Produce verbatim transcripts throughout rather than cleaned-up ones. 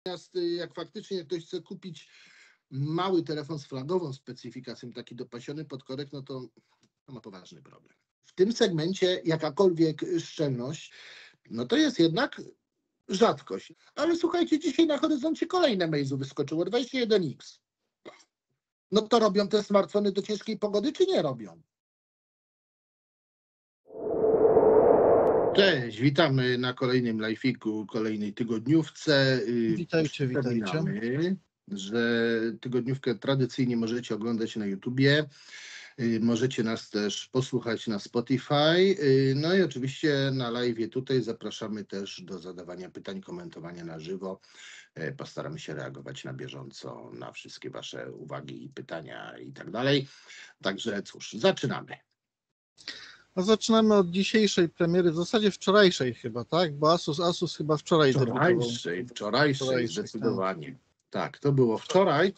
Natomiast jak faktycznie ktoś chce kupić mały telefon z flagową specyfikacją, taki dopasiony pod korek, no to, to ma poważny problem. W tym segmencie jakakolwiek szczelność, no to jest jednak rzadkość. Ale słuchajcie, dzisiaj na horyzoncie kolejne Meizu wyskoczyło, dwadzieścia jeden X. No to robią te smartfony do ciężkiej pogody, czy nie robią? Cześć, witamy na kolejnym live'iku, kolejnej tygodniówce. Witajcie, witajcie. Że tygodniówkę tradycyjnie możecie oglądać na YouTubie. Możecie nas też posłuchać na Spotify. No i oczywiście na live'ie tutaj zapraszamy też do zadawania pytań, komentowania na żywo. Postaramy się reagować na bieżąco na wszystkie wasze uwagi i pytania i tak dalej. Także cóż, zaczynamy. No zaczynamy od dzisiejszej premiery, w zasadzie wczorajszej chyba, tak? Bo Asus, Asus chyba wczoraj Wczorajszej, wczorajszej, wczorajszej zdecydowanie. Tak. tak, to było wczoraj.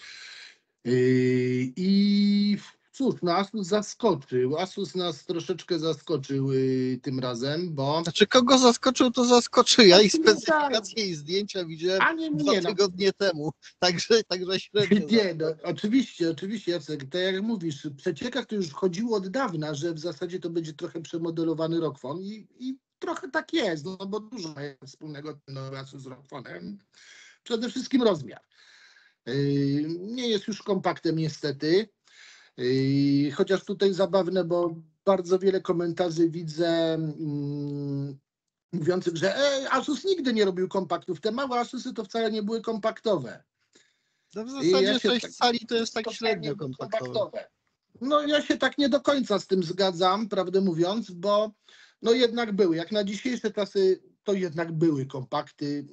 Yy, I cóż, no Asus zaskoczył. Asus nas troszeczkę zaskoczył yy, tym razem, bo... Znaczy kogo zaskoczył, to zaskoczył. Ja i specyfikacje i zdjęcia widziałem A nie, nie, dwa no. tygodnie temu. Także, także średnio. Nie, no, oczywiście, oczywiście Jacek, tak jak mówisz, w przeciekach to już chodziło od dawna, że w zasadzie to będzie trochę przemodelowany Rockfon i, i trochę tak jest, no bo dużo ma wspólnego ten nowy Asus z Rockfonem. Przede wszystkim rozmiar. Yy, nie jest już kompaktem niestety. Yy, chociaż tutaj zabawne, bo bardzo wiele komentarzy widzę yy, mówiących, że e, Asus nigdy nie robił kompaktów. Te małe Asusy to wcale nie były kompaktowe. No w zasadzie ja sześć tak, cali to jest tak średnio kompaktowe. kompaktowe. No ja się tak nie do końca z tym zgadzam, prawdę mówiąc, bo no jednak były. Jak na dzisiejsze czasy to jednak były kompakty.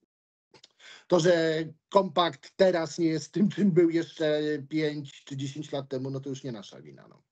To, że kompakt teraz nie jest tym, czym był jeszcze pięć czy dziesięć lat temu, no to już nie nasza wina. No.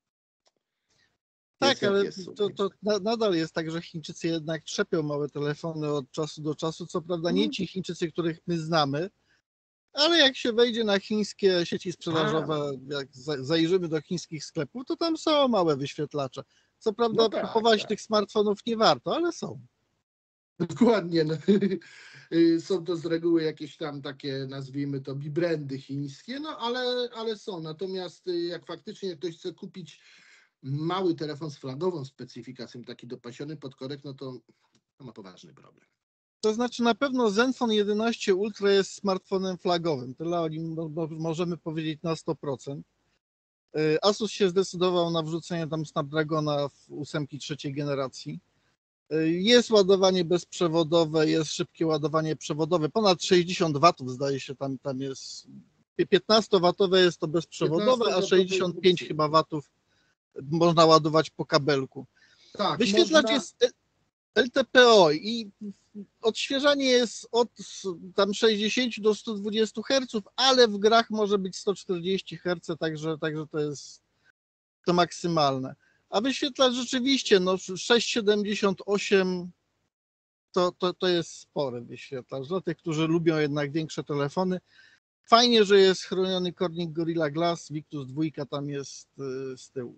Tak, jest, ale jest, to, to nadal jest tak, że Chińczycy jednak trzepią małe telefony od czasu do czasu. Co prawda nie ci Chińczycy, których my znamy, ale jak się wejdzie na chińskie sieci sprzedażowe, jak zajrzymy do chińskich sklepów, to tam są małe wyświetlacze. Co prawda no tak, kupować tak. tych smartfonów nie warto, ale są. Dokładnie. No. Są to z reguły jakieś tam takie, nazwijmy to, bibrandy chińskie, no ale, ale są. Natomiast jak faktycznie ktoś chce kupić mały telefon z flagową specyfikacją, taki dopasiony pod korek, no to, to ma poważny problem. To znaczy na pewno Zenfone jedenaście Ultra jest smartfonem flagowym. Tyle o nim możemy powiedzieć na sto procent. Asus się zdecydował na wrzucenie tam Snapdragona w ósemki trzeciej generacji. Jest ładowanie bezprzewodowe, jest szybkie ładowanie przewodowe, ponad sześćdziesiąt watów zdaje się, tam, tam jest piętnastowatowe jest to bezprzewodowe, a sześćdziesiąt pięć chyba watów można ładować po kabelku. Tak, wyświetlacz można... jest L T P O i odświeżanie jest od tam sześćdziesiąt do stu dwudziestu herców, ale w grach może być sto czterdzieści herców, także, także to jest to maksymalne. A wyświetlacz rzeczywiście, no sześć przecinek siedemdziesiąt osiem to, to, to jest spory wyświetlacz. Dla tych, którzy lubią jednak większe telefony. Fajnie, że jest chroniony Corning Gorilla Glass, Victus dwa tam jest y, z tyłu.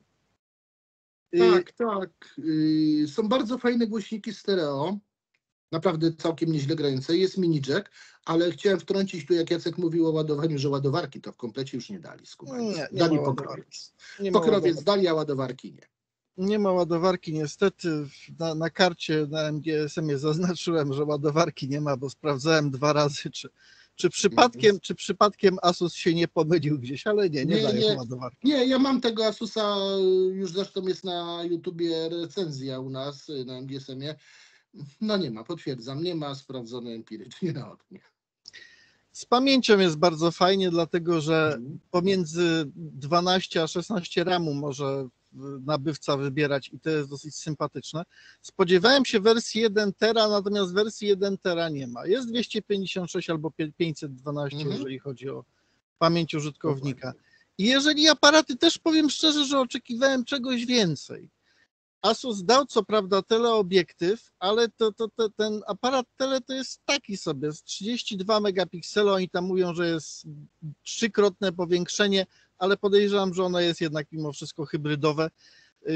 Tak, tak. Y, są bardzo fajne głośniki stereo. Naprawdę całkiem nieźle grające. Jest mini jack, ale chciałem wtrącić tu, jak Jacek mówił o ładowaniu, że ładowarki to w komplecie już nie dali. Skumali. Nie, nie dali pokrowiec. Pokrowiec dali, a ładowarki nie. Nie ma ładowarki niestety. Na, na karcie na M G S M-ie zaznaczyłem, że ładowarki nie ma, bo sprawdzałem dwa razy, czy, czy, przypadkiem, mm. czy przypadkiem Asus się nie pomylił gdzieś, ale nie, nie, nie daje nie, ładowarki. Nie, ja mam tego Asusa, już zresztą jest na YouTubie recenzja u nas na M G S M-ie. No nie ma, potwierdzam, nie ma, sprawdzone empirycznie na oknie. Z pamięcią jest bardzo fajnie, dlatego że pomiędzy dwanaście a szesnaście ramu może nabywca wybierać i to jest dosyć sympatyczne. Spodziewałem się wersji jeden tera, natomiast wersji jeden tera nie ma. Jest dwieście pięćdziesiąt sześć albo pięćset dwanaście, mhm. jeżeli chodzi o pamięć użytkownika. I jeżeli aparaty, też powiem szczerze, że oczekiwałem czegoś więcej. Asus dał co prawda teleobiektyw, ale to, to, to, ten aparat tele to jest taki sobie, z trzydzieści dwa megapiksele, oni tam mówią, że jest trzykrotne powiększenie, ale podejrzewam, że ono jest jednak mimo wszystko hybrydowe.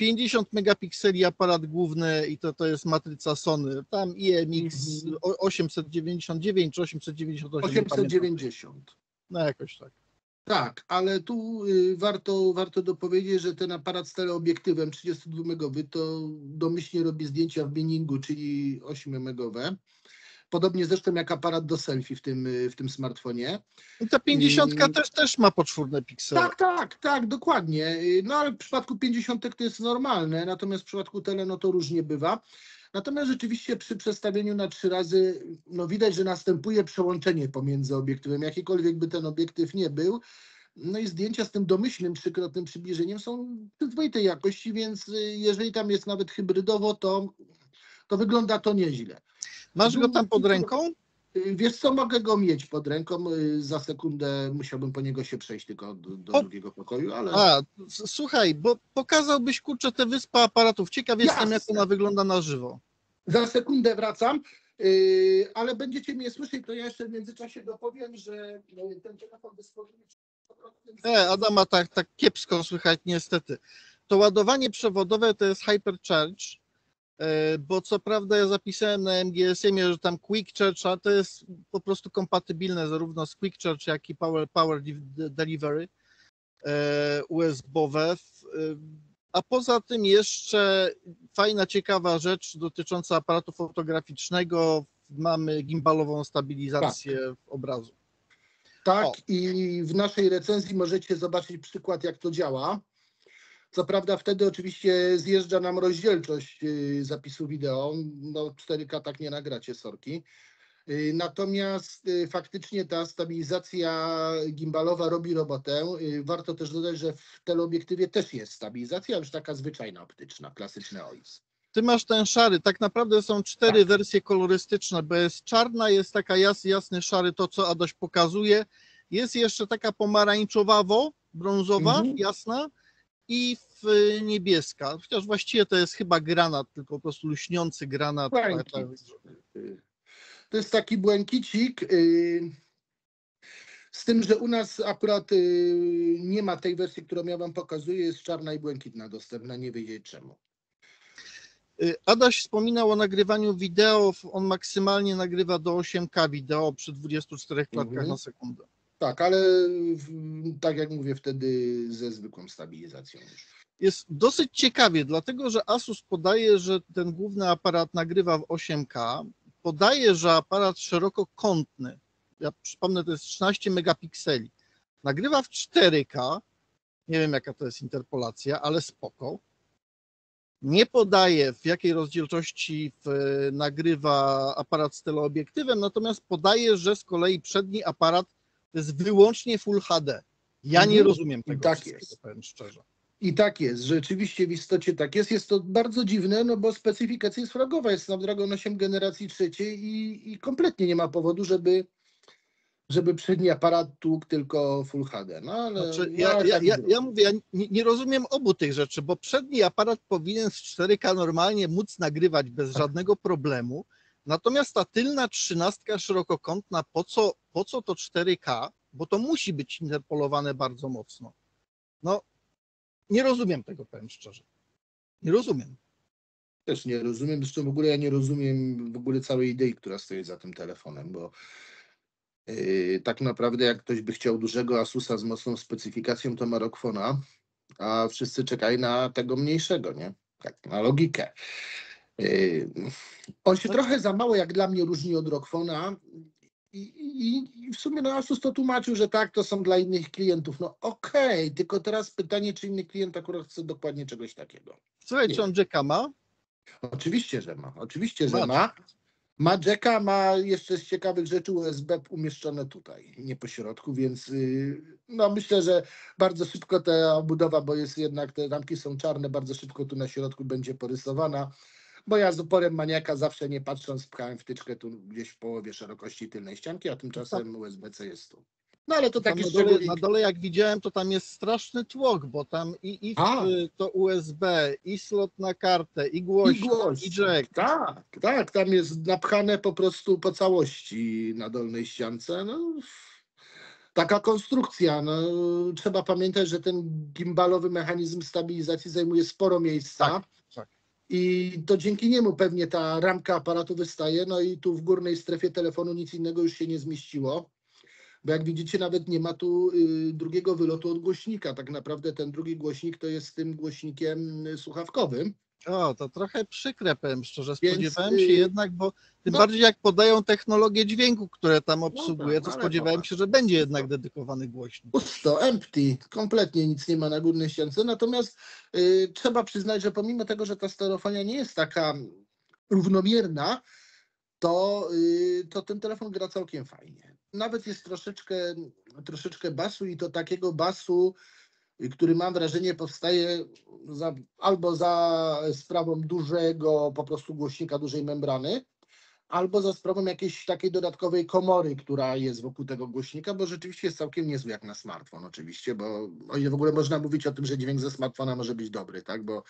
pięćdziesiąt megapikseli aparat główny i to, to jest matryca Sony. Tam I M X Mhm. osiemset dziewięćdziesiąt dziewięć czy osiemset dziewięćdziesiąt osiem. osiemset dziewięćdziesiąt. No jakoś tak. Tak, ale tu y, warto, warto dopowiedzieć, że ten aparat z teleobiektywem trzydziestodwumegowy to domyślnie robi zdjęcia w binningu, czyli ośmiomegowe. Podobnie zresztą jak aparat do selfie w tym, y, w tym smartfonie. I ta pięćdziesiątka I- też, też ma poczwórne piksele. Tak, tak, tak, dokładnie. Y, No ale w przypadku pięćdziesiątek to jest normalne, natomiast w przypadku tele no to różnie bywa. Natomiast rzeczywiście przy przestawieniu na trzy razy no widać, że następuje przełączenie pomiędzy obiektywem, jakikolwiek by ten obiektyw nie był. No i zdjęcia z tym domyślnym trzykrotnym przybliżeniem są przyzwoitej jakości, więc y, jeżeli tam jest nawet hybrydowo, to, to wygląda to nieźle. Masz go tam pod ręką? Y, Wiesz co, mogę go mieć pod ręką, y, za sekundę musiałbym po niego się przejść tylko do, do O! drugiego pokoju, ale... A, s- słuchaj, bo pokazałbyś, kurczę, tę wyspę aparatów. Ciekaw jestem, jak Jasne. ona wygląda na żywo. Za sekundę wracam, yy, ale będziecie mnie słyszeć, to ja jeszcze w międzyczasie dopowiem, że yy, ten telefon dysponuje... E, Adama tak, tak kiepsko słychać niestety. To ładowanie przewodowe to jest Hypercharge, e, bo co prawda ja zapisałem na M G S M-ie, że tam Quick Charge, a to jest po prostu kompatybilne zarówno z Quick Charge, jak i Power, power Delivery e, U S B-owe. E, A poza tym jeszcze fajna, ciekawa rzecz dotycząca aparatu fotograficznego. Mamy gimbalową stabilizację obrazu. Tak, O. i w naszej recenzji możecie zobaczyć przykład, jak to działa. Co prawda wtedy oczywiście zjeżdża nam rozdzielczość yy, zapisu wideo, no cztery K tak nie nagracie, sorki. Yy, Natomiast yy, faktycznie ta stabilizacja gimbalowa robi robotę. Yy, Warto też dodać, że w teleobiektywie też jest stabilizacja, już taka zwyczajna optyczna, klasyczny O I S. Ty masz ten szary, tak naprawdę są cztery Tak. wersje kolorystyczne, bo jest czarna, jest taka jas, jasny szary, to co Adaś pokazuje, jest jeszcze taka pomarańczowawo, brązowa, Mhm. jasna i w y, niebieska, chociaż właściwie to jest chyba granat, tylko po prostu luśniący granat. Tak, Błękit. tak. To jest taki błękicik, yy, z tym, że u nas akurat yy, nie ma tej wersji, którą ja wam pokazuję, jest czarna i błękitna dostępna, nie wiedzieć czemu. Y, Adaś wspominał o nagrywaniu wideo, on maksymalnie nagrywa do osiem K wideo przy dwudziestu czterech klatkach Mhm. na sekundę. Tak, ale w, tak jak mówię, wtedy ze zwykłą stabilizacją już. Jest dosyć ciekawie, dlatego że Asus podaje, że ten główny aparat nagrywa w osiem K, podaje, że aparat szerokokątny, ja przypomnę, to jest trzynaście megapikseli, nagrywa w cztery K, nie wiem jaka to jest interpolacja, ale spoko. Nie podaje, w jakiej rozdzielczości w, nagrywa aparat z teleobiektywem, natomiast podaje, że z kolei przedni aparat to jest wyłącznie Full H D. Ja nie Mhm. rozumiem tego Tak wszystkiego, jest. powiem szczerze. I tak jest, rzeczywiście w istocie tak jest. Jest to bardzo dziwne, no bo specyfikacja jest fragowa, jest Snapdragon osiem generacji trzeciej i, i kompletnie nie ma powodu, żeby, żeby przedni aparat tłukł tylko Full H D. No ale, Znaczy, no, ja, ale ja, tak ja, zrobił. ja mówię, ja nie, nie rozumiem obu tych rzeczy, bo przedni aparat powinien z cztery K normalnie móc nagrywać bez żadnego problemu, natomiast ta tylna trzynastka szerokokątna, po co, po co to cztery K, bo to musi być interpolowane bardzo mocno. No, nie rozumiem tego, powiem szczerze. Nie rozumiem. Też nie rozumiem, zresztą w ogóle ja nie rozumiem w ogóle całej idei, która stoi za tym telefonem, bo yy, tak naprawdę jak ktoś by chciał dużego Asusa z mocną specyfikacją, to ma Rockfona, a wszyscy czekają na tego mniejszego, nie? Tak, na logikę. Yy, on się trochę za mało jak dla mnie różni od Rockfona i, i, i w sumie no Asus to tłumaczył, że tak, to są dla innych klientów. No okej, okay, tylko teraz pytanie, czy inny klient akurat chce dokładnie czegoś takiego. Słuchaj, Nie czy on jacka ma? Oczywiście, że ma. Oczywiście, że Ma. ma. Ma jacka, ma jeszcze z ciekawych rzeczy U S B umieszczone tutaj, nie po środku, więc yy, no myślę, że bardzo szybko ta obudowa, bo jest jednak, te ramki są czarne, bardzo szybko tu na środku będzie porysowana, bo ja z uporem maniaka zawsze nie patrząc pchałem wtyczkę tu gdzieś w połowie szerokości tylnej ścianki, a tymczasem U S B C jest tu. No ale to Tam taki na, dole, szczególik. na dole, jak widziałem, to tam jest straszny tłok, bo tam i, i A. to U S B, i slot na kartę, i I głośnik, głos. i jack. Tak, tak, tam jest napchane po prostu po całości na dolnej ściance. No, taka konstrukcja. No, trzeba pamiętać, że ten gimbalowy mechanizm stabilizacji zajmuje sporo miejsca. Tak, tak. I to dzięki niemu pewnie ta ramka aparatu wystaje. No i tu w górnej strefie telefonu nic innego już się nie zmieściło. Bo jak widzicie, nawet nie ma tu y, drugiego wylotu od głośnika. Tak naprawdę ten drugi głośnik to jest tym głośnikiem y, słuchawkowym. O, to trochę przykre, powiem szczerze. Więc, Spodziewałem się y, jednak, bo tym no- bardziej jak podają technologię dźwięku, które tam obsługuje, tak, to ale spodziewałem popatrz. się, że będzie jednak dedykowany głośnik. Pusto, empty, kompletnie nic nie ma na górnej ściance. Natomiast y, trzeba przyznać, że pomimo tego, że ta stereofonia nie jest taka równomierna, to, y, to ten telefon gra całkiem fajnie. Nawet jest troszeczkę, troszeczkę basu i to takiego basu, y, który mam wrażenie powstaje za, albo za sprawą dużego po prostu głośnika, dużej membrany, albo za sprawą jakiejś takiej dodatkowej komory, która jest wokół tego głośnika, bo rzeczywiście jest całkiem niezły jak na smartfon oczywiście, bo o ile w ogóle można mówić o tym, że dźwięk ze smartfona może być dobry, tak, bo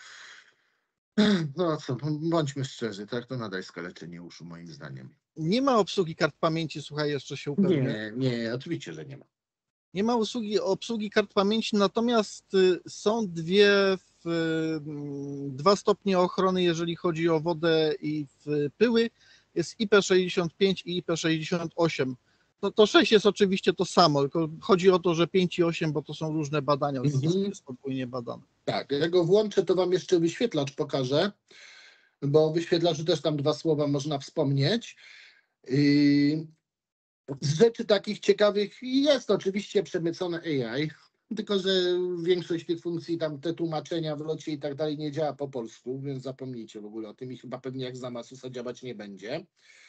no co, bądźmy szczerzy, tak, to nadal skaleczenie uszu moim zdaniem. Nie ma obsługi kart pamięci, słuchaj, jeszcze się upewnię. Nie, nie, oczywiście, że nie ma. Nie ma usługi, obsługi kart pamięci, natomiast y, są dwie, w, y, dwa stopnie ochrony, jeżeli chodzi o wodę i w pyły. Jest I P sześćdziesiąt pięć i I P sześćdziesiąt osiem. No to sześć jest oczywiście to samo, tylko chodzi o to, że pięć i osiem, bo to są różne badania, Mhm. jest podwójnie badane. Tak, jak go włączę, to wam jeszcze wyświetlacz pokażę, bo o wyświetlaczu też tam dwa słowa można wspomnieć. Yy, Z rzeczy takich ciekawych jest oczywiście przemycone A I, tylko że większość tych funkcji, tam te tłumaczenia w locie i tak dalej nie działa po polsku, więc zapomnijcie w ogóle o tym i chyba pewnie jak za Masusa działać nie będzie.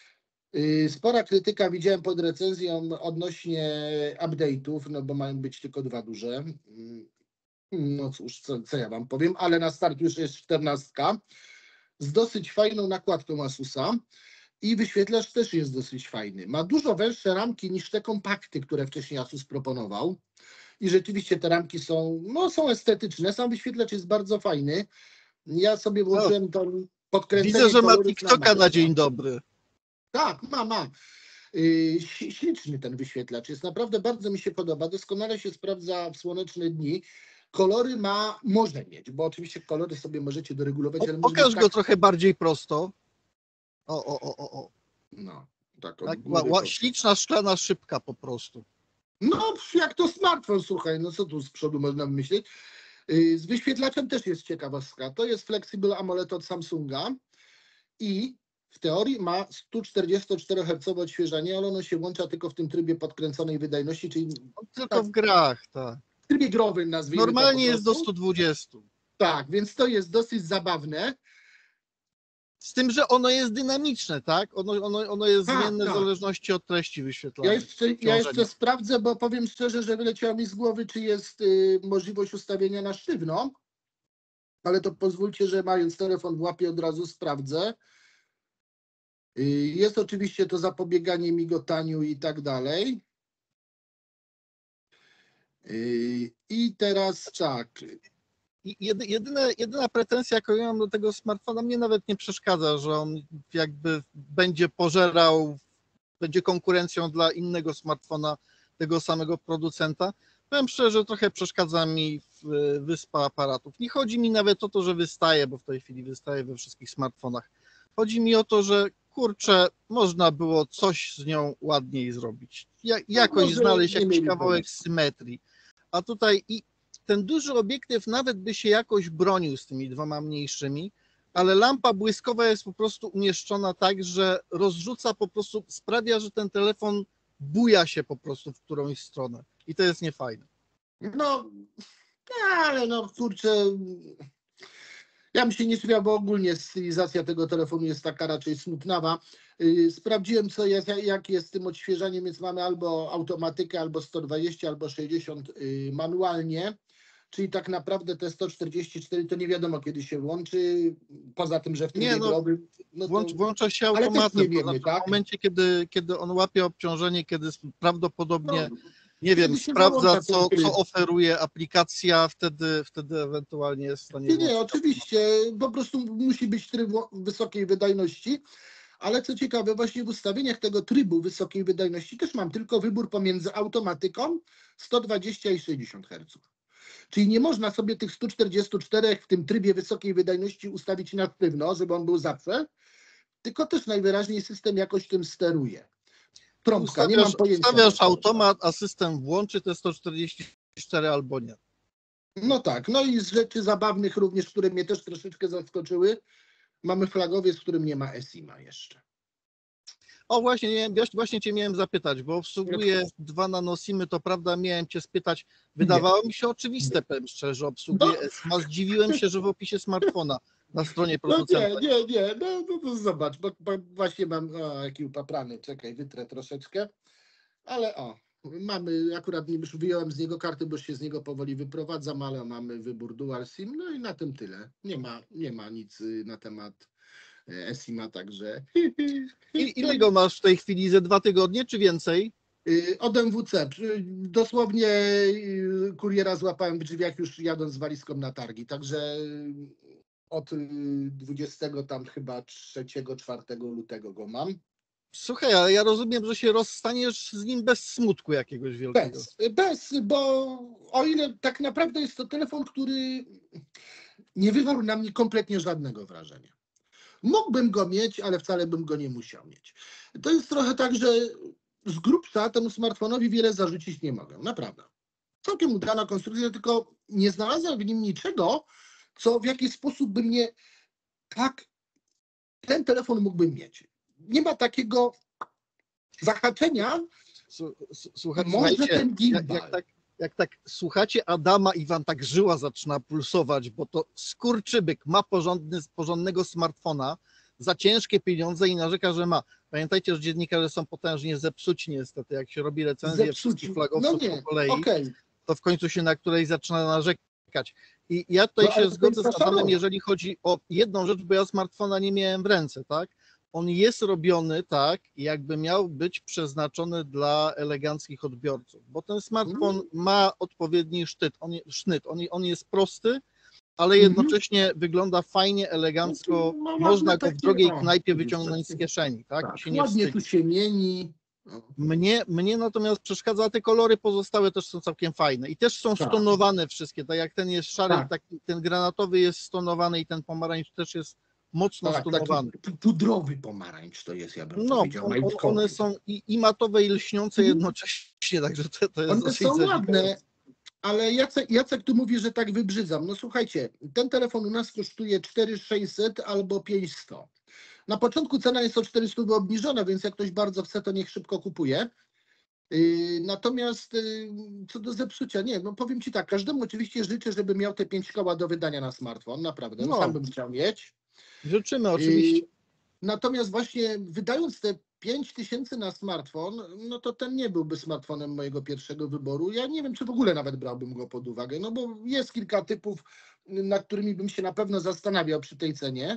Yy, Spora krytyka widziałem pod recenzją odnośnie update'ów, no bo mają być tylko dwa duże. Yy, No cóż, co, co ja wam powiem, ale na start już jest czternastka z dosyć fajną nakładką Asusa. I wyświetlacz też jest dosyć fajny. Ma dużo węższe ramki niż te kompakty, które wcześniej Asus proponował. I rzeczywiście te ramki są, no, są estetyczne. Sam wyświetlacz jest bardzo fajny. Ja sobie włączyłem to podkręcenie. Widzę, że ma kolorów TikToka makro. na dzień dobry. Tak, ma, ma. Yy, Śliczny ten wyświetlacz. Jest naprawdę, bardzo mi się podoba. Doskonale się sprawdza w słoneczne dni. Kolory ma, może mieć, bo oczywiście kolory sobie możecie doregulować. O, ale może pokaż mieć go tak, trochę bardziej prosto. O, o, o, o, o. no, tak, od Tak, góry ła, ła, to- śliczna szklana szybka po prostu. No, jak to smartfon, słuchaj, no co tu z przodu można myśleć. Yy, Z wyświetlaczem też jest ciekawostka. To jest Flexible AMOLED od Samsunga i w teorii ma sto czterdziestoczterohercowe odświeżanie, ale ono się włącza tylko w tym trybie podkręconej wydajności, czyli Tylko tak, w grach, tak. w trybie growym, nazwijmy Normalnie to po jest do prostu. stu dwudziestu. Tak, więc to jest dosyć zabawne. Z tym, że ono jest dynamiczne, tak? Ono, ono, ono jest Tak, zmienne tak. w zależności od treści Ja wyświetlanej. jeszcze, ja obciążenia. jeszcze sprawdzę, bo powiem szczerze, że wyleciało mi z głowy, czy jest y, możliwość ustawienia na sztywno, ale to pozwólcie, że mając telefon w łapie od razu sprawdzę. Y, jest oczywiście to zapobieganie migotaniu i tak dalej. Y, I teraz tak. I jedy, jedyne, jedyna pretensja, jaką ja mam do tego smartfona, mnie nawet nie przeszkadza, że on jakby będzie pożerał, będzie konkurencją dla innego smartfona tego samego producenta. Powiem szczerze, trochę przeszkadza mi w- wyspa aparatów. Nie chodzi mi nawet o to, że wystaje, bo w tej chwili wystaje we wszystkich smartfonach. Chodzi mi o to, że kurczę, można było coś z nią ładniej zrobić. Ja, jakoś może znaleźć nie jakiś mieli kawałek pomysłu. symetrii. A tutaj i ten duży obiektyw nawet by się jakoś bronił z tymi dwoma mniejszymi, ale lampa błyskowa jest po prostu umieszczona tak, że rozrzuca po prostu, sprawia, że ten telefon buja się po prostu w którąś stronę. I to jest niefajne. No, ale no kurczę, ja bym się nie czuł, bo ogólnie stylizacja tego telefonu jest taka raczej smutnawa. Yy, Sprawdziłem, co jest, jak jest z tym odświeżaniem, więc mamy albo automatykę, albo sto dwadzieścia, albo sześćdziesiąt yy, manualnie, czyli tak naprawdę te sto czterdzieści cztery to nie wiadomo kiedy się łączy, poza tym, że w trybie Nie, no, growym, no to, Włącz, włącza się ale też automatem. nie To wiemy, znaczy tak? w momencie, kiedy, kiedy on łapie obciążenie, kiedy prawdopodobnie, No, nie wiem, kiedy się sprawdza, załącza ten co, tryb. co oferuje aplikacja, wtedy, wtedy ewentualnie jest w stanie Nie, nie, włączyć oczywiście, po prostu musi być tryb wysokiej wydajności, Ale co ciekawe, właśnie w ustawieniach tego trybu wysokiej wydajności też mam tylko wybór pomiędzy automatyką sto dwadzieścia i sześćdziesiąt herców. Czyli nie można sobie tych stu czterdziestu czterech w tym trybie wysokiej wydajności ustawić na sztywno, żeby on był zawsze, tylko też najwyraźniej system jakoś tym steruje. Trąbka, nie mam Ustawiasz, pojęcia. ustawiasz automat, a system włączy te sto czterdzieści cztery albo nie. No tak, no i z rzeczy zabawnych również, które mnie też troszeczkę zaskoczyły, mamy flagowiec, w którym nie ma eSIM-a jeszcze. O właśnie, nie, właśnie Cię miałem zapytać, bo obsługuję dwa nanosimy, to prawda, miałem Cię spytać, wydawało nie. mi się oczywiste, powiem szczerze, że obsługuję no. eSIM-a, zdziwiłem się, że w opisie smartfona na stronie producenta. No nie, nie, nie, no, no, no zobacz, bo, bo właśnie mam, o, jaki upaprany, czekaj, wytrę troszeczkę, ale o, mamy, akurat już wyjąłem z niego karty, bo się z niego powoli wyprowadzam, ale mamy wybór Dual SIM, no i na tym tyle. Nie ma, nie ma nic na temat eSIM-a, także... I, ile go masz w tej chwili, ze dwa tygodnie, czy więcej? Od M W C. Dosłownie kuriera złapałem w drzwiach już jadąc z walizką na targi, także od dwudziestego tam chyba trzeciego, czwartego lutego go mam. Słuchaj, ale ja rozumiem, że się rozstaniesz z nim bez smutku jakiegoś wielkiego. Bez, bez, bo o ile tak naprawdę jest to telefon, który nie wywarł na mnie kompletnie żadnego wrażenia. Mógłbym go mieć, ale wcale bym go nie musiał mieć. To jest trochę tak, że z grubsza temu smartfonowi wiele zarzucić nie mogę, naprawdę. Całkiem udana konstrukcja, tylko nie znalazłem w nim niczego, co w jakiś sposób by mnie tak, ten telefon mógłbym mieć. Nie ma takiego zahaczenia, Słuchaj, może ten gimbal. Jak, jak, tak, jak tak słuchacie Adama i wam tak żyła zaczyna pulsować, bo to skurczybyk ma porządny, porządnego smartfona za ciężkie pieniądze i narzeka, że ma. Pamiętajcie, że dziennikarze są potężnie zepsuci niestety. Jak się robi recenzję wszystkich flagowców no po kolei, okay. to w końcu się na której zaczyna narzekać. I ja tutaj no, się zgodzę z Adamem, jeżeli chodzi o jedną rzecz, bo ja smartfona nie miałem w ręce, tak? On jest robiony tak, jakby miał być przeznaczony dla eleganckich odbiorców, bo ten smartfon mm. ma odpowiedni sztyt, on, sznyt, on, on jest prosty, ale jednocześnie mm. wygląda fajnie, elegancko, no, można go w drogiej knajpie wyciągnąć z kieszeni, tak? tak I się nie ładnie wstydzi. Tu się mieni. Mnie, mnie natomiast przeszkadza, te kolory pozostałe też są całkiem fajne i też są tak. stonowane wszystkie, tak jak ten jest szary, tak. taki, ten granatowy jest stonowany i ten pomarańcz też jest mocno tak, stonowany. Taki pudrowy pomarańcz to jest, ja bym no, powiedział. On, one są i, i matowe, i lśniące mm. jednocześnie, także to, to jest one są ładne, ale Jacek, Jacek tu mówi, że tak wybrzydzam. No słuchajcie, ten telefon u nas kosztuje cztery tysiące sześćset albo pięć tysięcy sto. Na początku cena jest o czterysta obniżona, więc jak ktoś bardzo chce, to niech szybko kupuje. Yy, natomiast yy, co do zepsucia, nie, no powiem Ci tak, każdemu oczywiście życzę, żeby miał te pięć koła do wydania na smartfon, naprawdę, no. sam bym chciał mieć. Życzymy oczywiście. Yy, natomiast właśnie wydając te pięć tysięcy na smartfon, no to ten nie byłby smartfonem mojego pierwszego wyboru. Ja nie wiem, czy w ogóle nawet brałbym go pod uwagę, no bo jest kilka typów, nad którymi bym się na pewno zastanawiał przy tej cenie.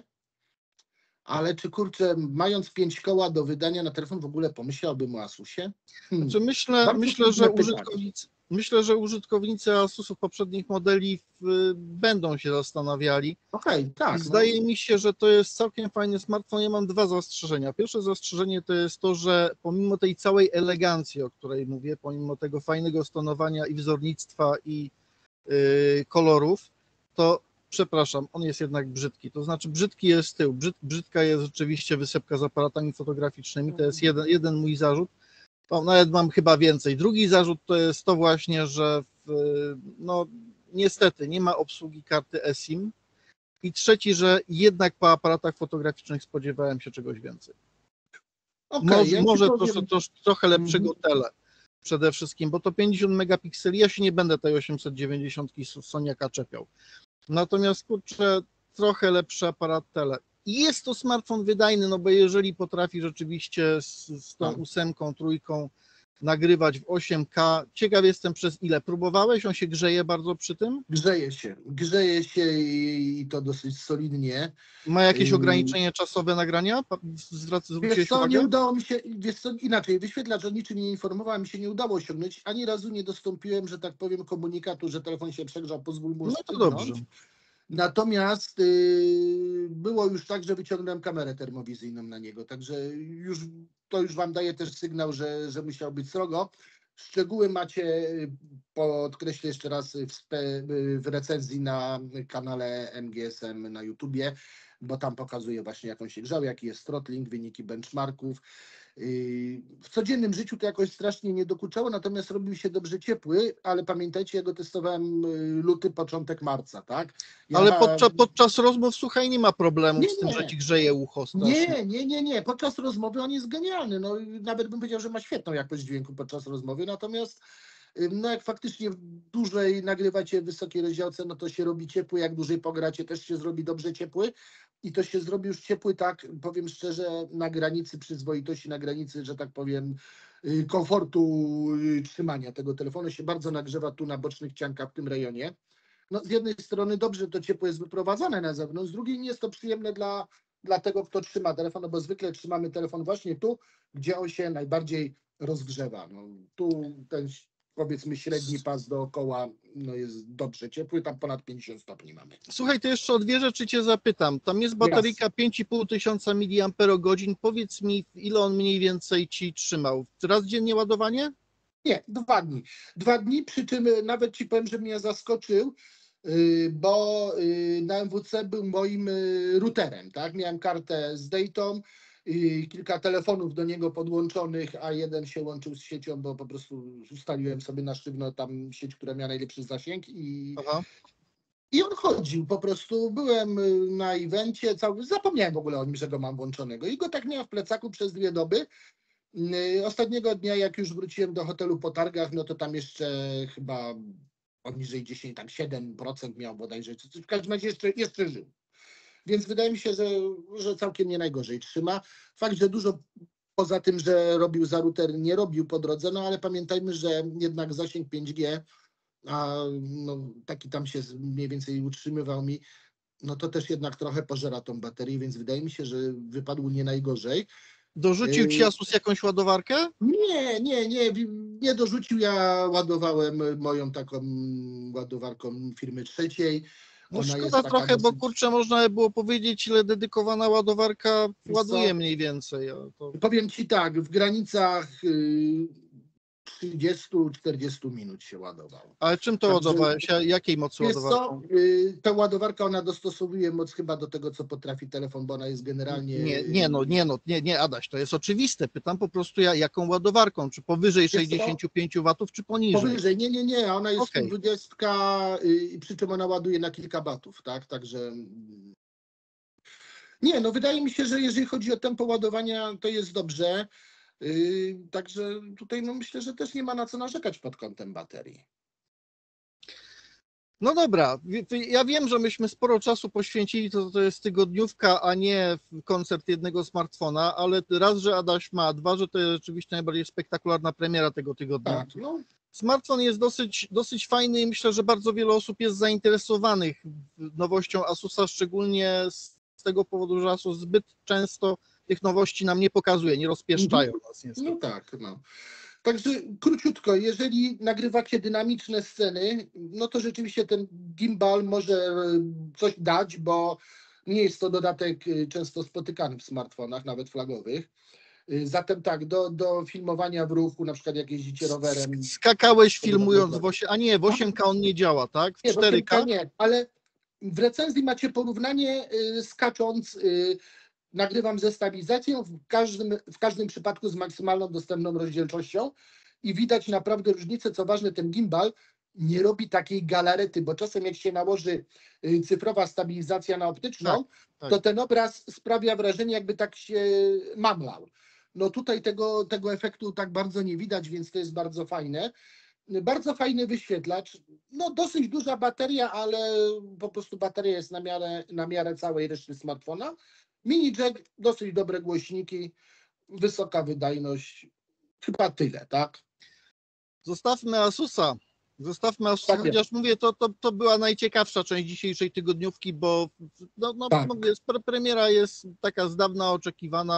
Ale czy kurczę, mając pięć koła do wydania na telefon, w ogóle pomyślałbym o Asusie? Hmm. Znaczy myślę, myślę, że użytkownicy, myślę, że użytkownicy Asusów poprzednich modeli w, będą się zastanawiali. Okej, okay, tak. Zdaje no. mi się, że to jest całkiem fajny smartfon. Ja mam dwa zastrzeżenia. Pierwsze zastrzeżenie to jest to, że pomimo tej całej elegancji, o której mówię, pomimo tego fajnego stonowania i wzornictwa i yy, kolorów, to przepraszam, on jest jednak brzydki, to znaczy brzydki jest tył, Brzyd, brzydka jest rzeczywiście wysepka z aparatami fotograficznymi, to jest jeden, jeden mój zarzut, to nawet mam chyba więcej. Drugi zarzut to jest to właśnie, że w, no niestety nie ma obsługi karty eSIM i trzeci, że jednak po aparatach fotograficznych spodziewałem się czegoś więcej. Okay, może ja może powiem... to, to, to trochę lepszego mm-hmm. tele przede wszystkim, bo to pięćdziesiąt megapikseli, ja się nie będę tej osiemset dziewięćdziesiąt Soniaka czepiał. Natomiast kurczę, trochę lepszy aparat tele. I jest to smartfon wydajny, no bo jeżeli potrafi rzeczywiście z, z tą ósemką, trójką nagrywać w osiem K, ciekaw jestem przez ile. Próbowałeś? On się grzeje bardzo przy tym? Grzeje się, grzeje się i, i to dosyć solidnie. Ma jakieś ograniczenie czasowe nagrania? Wiesz co, nie udało mi się, wiesz co, inaczej, wyświetlacz o niczym nie informował, mi się nie udało osiągnąć, ani razu nie dostąpiłem, że tak powiem, komunikatu, że telefon się przegrzał, pozwól mu No to dobrze. Natomiast yy, było już tak, że wyciągnąłem kamerę termowizyjną na niego, także już to już wam daje też sygnał, że, że musiał być srogo. Szczegóły macie, podkreślę jeszcze raz, w, spe, w recenzji na kanale M G S M na YouTubie, bo tam pokazuję właśnie, jak on się grzał, jaki jest throttling, wyniki benchmarków. W codziennym życiu to jakoś strasznie nie dokuczało, natomiast robił się dobrze ciepły, ale pamiętajcie, ja go testowałem luty, początek marca, tak? Ja... Ale podczas, podczas rozmów, słuchaj, nie ma problemu Nie, z tym, nie. że ci grzeje ucho strasznie. Nie, nie, nie, nie. Podczas rozmowy on jest genialny. No, nawet bym powiedział, że ma świetną jakość dźwięku podczas rozmowy, natomiast no jak faktycznie dłużej nagrywacie w wysokiej rozdziałce, no to się robi ciepły, jak dłużej pogracie, też się zrobi dobrze ciepły i to się zrobi już ciepły, tak powiem szczerze, na granicy przyzwoitości, na granicy, że tak powiem, komfortu trzymania tego telefonu. Się bardzo nagrzewa tu na bocznych ściankach w tym rejonie. No, z jednej strony dobrze to ciepło jest wyprowadzane na zewnątrz, z drugiej nie jest to przyjemne dla, dla tego, kto trzyma telefon, no bo zwykle trzymamy telefon właśnie tu, gdzie on się najbardziej rozgrzewa. No, tu ten, powiedzmy, średni pas dookoła no, jest dobrze ciepły, tam ponad pięćdziesiąt stopni mamy. Słuchaj, to jeszcze o dwie rzeczy cię zapytam. Tam jest bateryjka pięć i pół tysiąca miliamperogodzin. Powiedz mi, ile on mniej więcej ci trzymał? Raz dziennie ładowanie? Nie, dwa dni. Dwa dni, przy czym nawet ci powiem, że mnie zaskoczył, bo na M W C był moim routerem, tak? Miałem kartę z datą, kilka telefonów do niego podłączonych, a jeden się łączył z siecią, bo po prostu ustaliłem sobie na sztywno tam sieć, która miała najlepszy zasięg i, Aha. i on chodził po prostu. Byłem na evencie, cały, zapomniałem w ogóle o nim, że go mam włączonego i go tak miałem w plecaku przez dwie doby. Ostatniego dnia, jak już wróciłem do hotelu po targach, no to tam jeszcze chyba poniżej dziesięć, tam siedem procent miał bodajże, w każdym razie jeszcze, jeszcze żył. Więc wydaje mi się, że, że całkiem nie najgorzej trzyma. Fakt, że dużo poza tym, że robił za router, nie robił po drodze, no ale pamiętajmy, że jednak zasięg pięć G, a no, taki tam się mniej więcej utrzymywał mi, no to też jednak trochę pożera tą baterię, więc wydaje mi się, że wypadł nie najgorzej. Dorzucił ci Asus jakąś ładowarkę? Nie, nie, nie, nie dorzucił. Ja ładowałem moją taką ładowarką firmy trzeciej. No Ona szkoda jest taka trochę, dosyć... bo kurczę, można by było powiedzieć, ile dedykowana ładowarka Wiesz ładuje co? mniej więcej. To... Powiem ci tak, w granicach trzydzieści do czterdziestu minut się ładował. Ale czym to Także, ładowałeś? Jakiej mocy wiesz ładowarką? co, ta ładowarka, ona dostosowuje moc chyba do tego, co potrafi telefon, bo ona jest generalnie... Nie, nie no, nie no, nie, nie Adaś, to jest oczywiste. Pytam po prostu ja, jaką ładowarką, czy powyżej sześćdziesiąt pięć watów, czy poniżej? Powyżej, nie, nie, nie, ona jest Okay. dwudziestka, i przy czym ona ładuje na kilka batów, tak, także... Nie, no wydaje mi się, że jeżeli chodzi o tempo ładowania, to jest dobrze. Yy, także tutaj no myślę, że też nie ma na co narzekać pod kątem baterii. No dobra, ja wiem, że myśmy sporo czasu poświęcili, to, to jest tygodniówka, a nie koncert jednego smartfona, ale raz, że Adaś ma, dwa, że to jest rzeczywiście najbardziej spektakularna premiera tego tygodnia. Tak, no. Smartfon jest dosyć, dosyć fajny i myślę, że bardzo wiele osób jest zainteresowanych nowością Asusa, szczególnie z tego powodu, że Asus zbyt często tych nowości nam nie pokazuje, nie rozpieszczają Mhm. nas niestety. No tak, no. Także króciutko, jeżeli nagrywacie dynamiczne sceny, no to rzeczywiście ten gimbal może coś dać, bo nie jest to dodatek często spotykany w smartfonach, nawet flagowych. Zatem tak, do, do filmowania w ruchu, na przykład jak jeździcie rowerem. Skakałeś filmując w osiem, a nie, w osiem K on nie działa, tak? W nie, cztery K? Nie, ale w recenzji macie porównanie skacząc, nagrywam ze stabilizacją, w każdym, w każdym przypadku z maksymalną dostępną rozdzielczością i widać naprawdę różnicę. Co ważne, ten gimbal nie robi takiej galarety, bo czasem jak się nałoży cyfrowa stabilizacja na optyczną, tak, tak. to ten obraz sprawia wrażenie, jakby tak się mamlał. No tutaj tego, tego efektu tak bardzo nie widać, więc to jest bardzo fajne. Bardzo fajny wyświetlacz, no dosyć duża bateria, ale po prostu bateria jest na miarę, na miarę całej reszty smartfona. Mini jack, dosyć dobre głośniki, wysoka wydajność, chyba tyle, tak? Zostawmy Asusa. Zostawmy Asusa, tak chociaż mówię, to, to, to była najciekawsza część dzisiejszej tygodniówki, bo no, no, tak. mówię, premiera jest taka z dawna oczekiwana.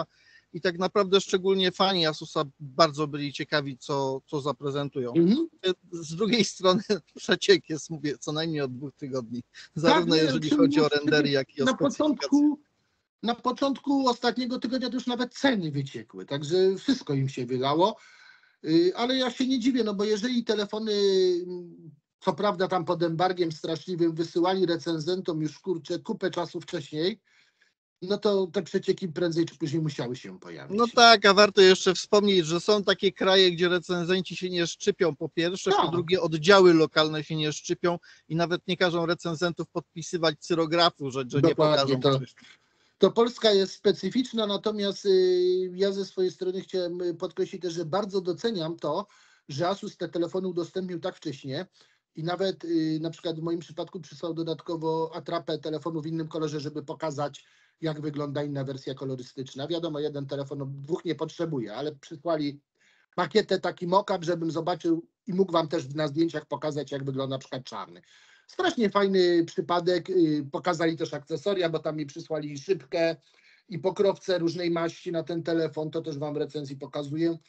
i tak naprawdę szczególnie fani Asusa bardzo byli ciekawi, co, co zaprezentują. Mhm. Z drugiej strony przeciek jest, mówię, co najmniej od dwóch tygodni, zarówno Tak, nie, jeżeli czy chodzi o już rendery, jak i o na specyfikacje. początku, na początku ostatniego tygodnia to już nawet ceny wyciekły, także wszystko im się wylało. Y, Ale ja się nie dziwię, no bo jeżeli telefony, mm, co prawda tam pod embargiem straszliwym, wysyłali recenzentom już kurczę kupę czasu wcześniej, no to te przecieki prędzej czy później musiały się pojawić. No tak, a warto jeszcze wspomnieć, że są takie kraje, gdzie recenzenci się nie szczypią po pierwsze, po Tak. drugie oddziały lokalne się nie szczypią i nawet nie każą recenzentów podpisywać cyrografu, że, że nie Dokładnie, pokażą to, wcześniej. to Polska jest specyficzna, natomiast y, ja ze swojej strony chciałem y, podkreślić też, że bardzo doceniam to, że Asus te telefony udostępnił tak wcześnie i nawet y, na przykład w moim przypadku przysłał dodatkowo atrapę telefonu w innym kolorze, żeby pokazać, jak wygląda inna wersja kolorystyczna. Wiadomo, jeden telefon, dwóch nie potrzebuje, ale przysłali makietę, taki mock-up, żebym zobaczył i mógł wam też na zdjęciach pokazać, jak wygląda na przykład czarny. Strasznie fajny przypadek. y, Pokazali też akcesoria, bo tam mi przysłali szybkę i pokrowce różnej maści na ten telefon. To też wam w recenzji pokazuję.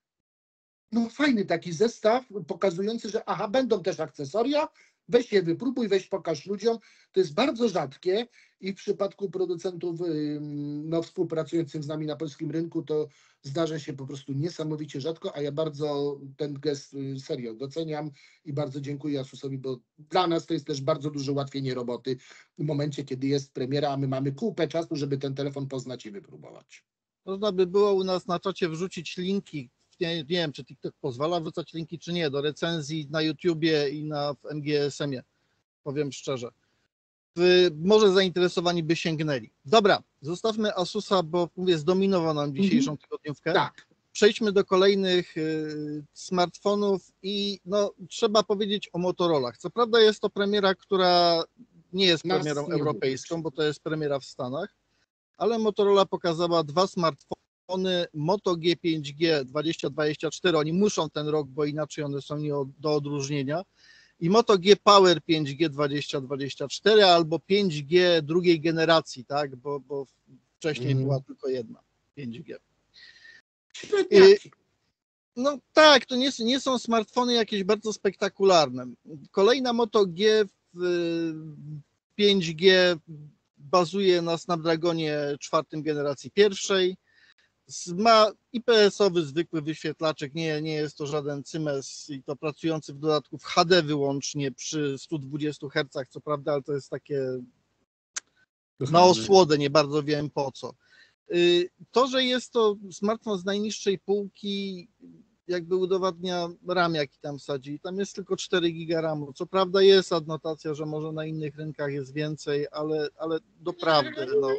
No fajny taki zestaw pokazujący, że aha, będą też akcesoria, weź je wypróbuj, weź pokaż ludziom. To jest bardzo rzadkie i w przypadku producentów ym, no, współpracujących z nami na polskim rynku to zdarza się po prostu niesamowicie rzadko, a ja bardzo ten gest y, serio doceniam i bardzo dziękuję Asusowi, bo dla nas to jest też bardzo duże ułatwienie roboty w momencie, kiedy jest premiera, a my mamy kupę czasu, żeby ten telefon poznać i wypróbować. Można by było u nas na czacie wrzucić linki, nie, nie wiem, czy TikTok pozwala wrzucać linki, czy nie, do recenzji na YouTubie i na w M G S M-ie, powiem szczerze. W, może zainteresowani by sięgnęli. Dobra, zostawmy Asusa, bo mówię, zdominował nam dzisiejszą tygodniówkę. Tak. Przejdźmy do kolejnych y, smartfonów i no, trzeba powiedzieć o Motorolach. Co prawda jest to premiera, która nie jest Nas premierą nie europejską, dotyczy. bo to jest premiera w Stanach, ale Motorola pokazała dwa smartfony Moto G pięć G dwadzieścia dwadzieścia cztery. Oni muszą ten rok, bo inaczej one są nie od, do odróżnienia. I Moto G Power pięć G dwadzieścia dwadzieścia cztery albo pięć G drugiej generacji, tak, bo, bo wcześniej Mm. była tylko jedna pięć G. Średniaki. No tak, to nie, nie są smartfony jakieś bardzo spektakularne. Kolejna Moto G w pięć G bazuje na Snapdragonie czwartej generacji pierwszej. Ma I P S-owy zwykły wyświetlaczek, nie, nie jest to żaden cymes i to pracujący w dodatku w H D wyłącznie przy stu dwudziestu hercach, co prawda, ale to jest takie na osłodę, nie bardzo wiem po co. To, że jest to smartfon z najniższej półki, jakby udowadnia RAM, jaki tam wsadzi. Tam jest tylko cztery giga ramu. Co prawda jest adnotacja, że może na innych rynkach jest więcej, ale, ale doprawdy, no.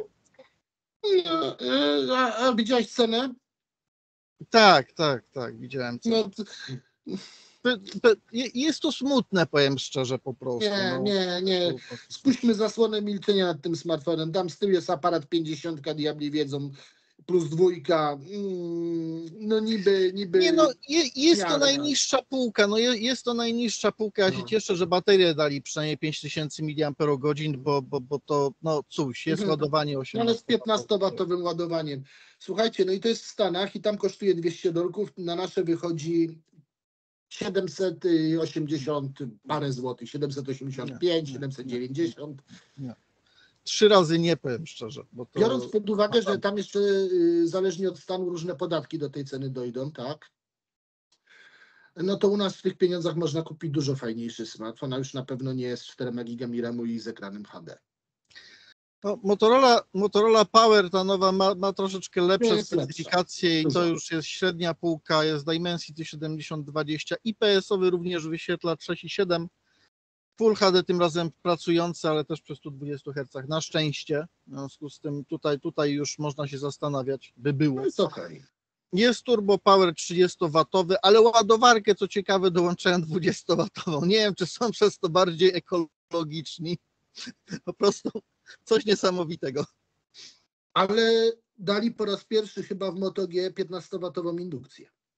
A, a widziałeś cenę? Tak, tak, tak, widziałem cenę. No, to, Pe- pe- je- Jest to smutne, powiem szczerze, po prostu. nie, no. nie, nie. Spuśćmy zasłonę milczenia nad tym smartfonem. Tam z tyłu jest aparat pięćdziesiąt, diabli wiedzą, plus dwójka. Mm, no niby, niby. Nie no, je, jest to miarę. najniższa półka, no je, jest to najniższa półka, ja się No. cieszę, że baterię dali przynajmniej pięć tysięcy miliamperogodzin, bo, bo, bo to, no cóż, jest Mhm. ładowanie Ale osiemnaście z piętnastowatowym ładowaniem. Słuchajcie, no i to jest w Stanach i tam kosztuje dwieście dolarów, na nasze wychodzi siedemset osiemdziesiąt parę złotych, siedemset osiemdziesiąt pięć, Nie, nie, siedemset nie, dziewięćdziesiąt. Trzy razy nie, powiem szczerze. Bo to... Biorąc pod uwagę, że tam jeszcze y, zależnie od stanu różne podatki do tej ceny dojdą, tak? No to u nas w tych pieniądzach można kupić dużo fajniejszy smartfon, a już na pewno nie jest z czterema gigami ramu i z ekranem H D. No, Motorola, Motorola Power, ta nowa, ma, ma troszeczkę lepsze Jest specyfikacje i lepsza. to Dużo. już jest średnia półka, jest Dimensity siedemdziesiąt dwadzieścia, I P S-owy również wyświetlacz sześć i siedem, Full H D tym razem pracujący, ale też przy stu dwudziestu hercach, na szczęście, w związku z tym tutaj, tutaj już można się zastanawiać, by było. No jest okej. Jest Turbo Power trzydziestowatowy, ale ładowarkę, co ciekawe, dołączają dwudziestowatową. Nie wiem, czy są przez to bardziej ekologiczni. Po prostu coś niesamowitego. Ale dali po raz pierwszy chyba w Moto G piętnastowatową indukcję.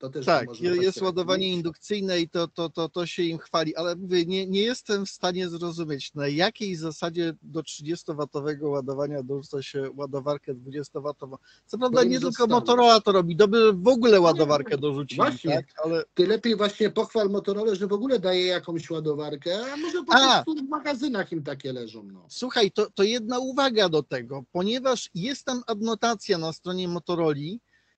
To też Tak, można je- tak jest ładowanie powiedzieć. indukcyjne i to, to, to, to się im chwali, ale mówię, nie, nie jestem w stanie zrozumieć, na jakiej zasadzie do trzydziestowatowego ładowania dorzuca się ładowarkę dwudziestowatową. Co Bo prawda im nie tylko zostało. Motorola to robi, to by w ogóle No nie, ładowarkę dorzucili, właśnie. tak? Ale Ty lepiej właśnie pochwal Motorola, że w ogóle daje jakąś ładowarkę, a może po A! prostu w magazynach im takie leżą. No. słuchaj, to, to jedna uwaga do tego, ponieważ jest tam adnotacja na stronie Motorola,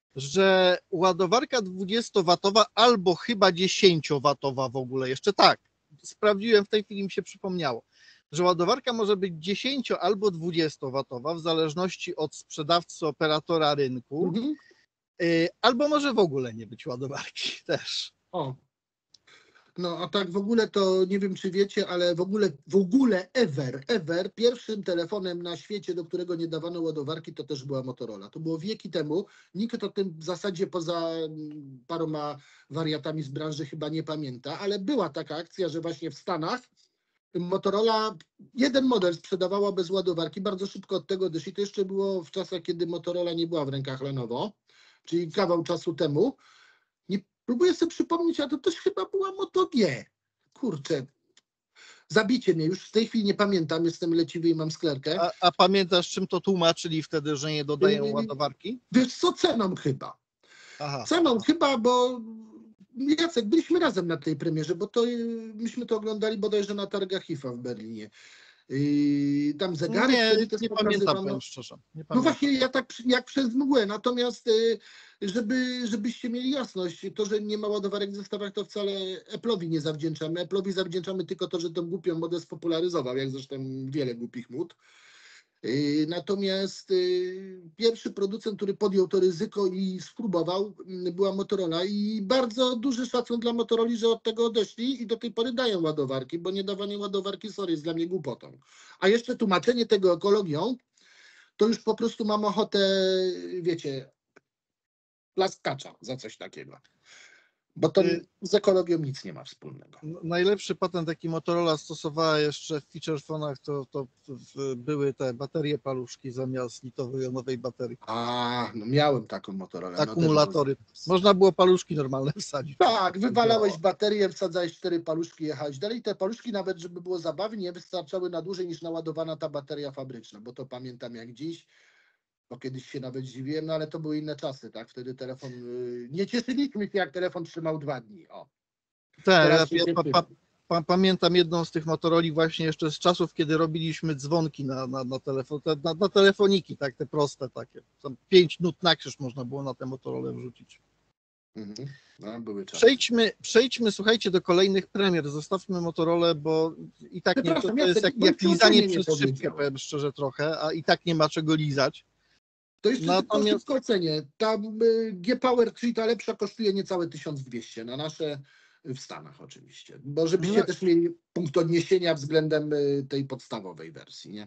że ładowarka dwudziestowatowa albo chyba dziesięciowatowa w ogóle, jeszcze tak, sprawdziłem, w tej chwili mi się przypomniało, że ładowarka może być dziesięcio albo dwudziestowatowa w zależności od sprzedawcy, operatora rynku, Mhm. y, albo może w ogóle nie być ładowarki też. O. No a tak w ogóle to nie wiem, czy wiecie, ale w ogóle, w ogóle ever, ever, pierwszym telefonem na świecie, do którego nie dawano ładowarki, to też była Motorola. To było wieki temu. Nikt o tym w zasadzie poza mm, paroma wariatami z branży chyba nie pamięta, ale była taka akcja, że właśnie w Stanach Motorola jeden model sprzedawała bez ładowarki. Bardzo szybko od tego odeszli. To jeszcze było w czasach, kiedy Motorola nie była w rękach Lenovo, czyli kawał czasu temu. Nie próbuję sobie przypomnieć, a to też chyba była Moto G. Kurczę, zabicie mnie, już w tej chwili nie pamiętam, jestem leciwy i mam sklerkę. A, a pamiętasz, czym to tłumaczyli wtedy, że nie dodają Yy, ładowarki? Wiesz co, ceną chyba. Aha. Ceną chyba, bo Jacek, byliśmy razem na tej premierze, bo to yy, myśmy to oglądali bodajże na targach I F A w Berlinie. Yy, tam zegarek Nie, wtedy też nie pamiętam, pokazywano. powiem szczerze. Nie No pamiętam. właśnie, ja tak przy- jak przez mgłę, natomiast y, żeby, żebyście mieli jasność, to, że nie ma ładowarek w zestawach, to wcale Apple'owi nie zawdzięczamy. Apple'owi zawdzięczamy tylko to, że tą głupią modę spopularyzował, jak zresztą wiele głupich mód. Y, Natomiast y, pierwszy producent, który podjął to ryzyko i spróbował, y, była Motorola i bardzo duży szacun dla Motorola, że od tego odeszli i do tej pory dają ładowarki, bo nie dawanie ładowarki, sorry, jest dla mnie głupotą. A jeszcze tłumaczenie tego ekologią, to już po prostu mam ochotę, wiecie, laskacza za coś takiego. Bo to Y- z ekologią nic nie ma wspólnego. N- Najlepszy patent, jaki Motorola stosowała jeszcze w feature phone'ach, to, to w, były te baterie paluszki zamiast litowo-jonowej baterii. A, no miałem taką Motorolę. No też Akumulatory. było- Można było paluszki normalne wsadzić. Tak, wywalałeś baterię, wsadzałeś cztery paluszki, jechałeś dalej. Te paluszki nawet, żeby było zabawnie, nie wystarczały na dłużej niż naładowana ta bateria fabryczna, bo to pamiętam jak dziś, bo kiedyś się nawet dziwiłem, no ale to były inne czasy, tak? Wtedy telefon, yy, nie cieszyliśmy się, jak telefon trzymał dwa dni, o. Tak, Teraz ja, się ja pa, cieszymy. pa, pa, pamiętam jedną z tych Motoroli właśnie jeszcze z czasów, kiedy robiliśmy dzwonki na, na, na telefon, te, na, na telefoniki, tak, te proste takie. Tam pięć nut na krzyż można było na tę Motorolę wrzucić. Mhm. No, były czasy. Przejdźmy, przejdźmy, słuchajcie, do kolejnych premier. Zostawmy Motorolę, bo i tak nie, to, Przepraszam, to jest Jacek, jak, bo jak ci o lizanie cenie nie przez szybkę, powiedział. powiem szczerze trochę, a i tak nie ma czego lizać. To jeszcze tylko Natomiast- szybko ocenię. Ta y, G-Power, czyli ta lepsza, kosztuje niecałe tysiąc dwieście na nasze w Stanach oczywiście. Bo żebyście No. też mieli punkt odniesienia względem y, tej podstawowej wersji, nie?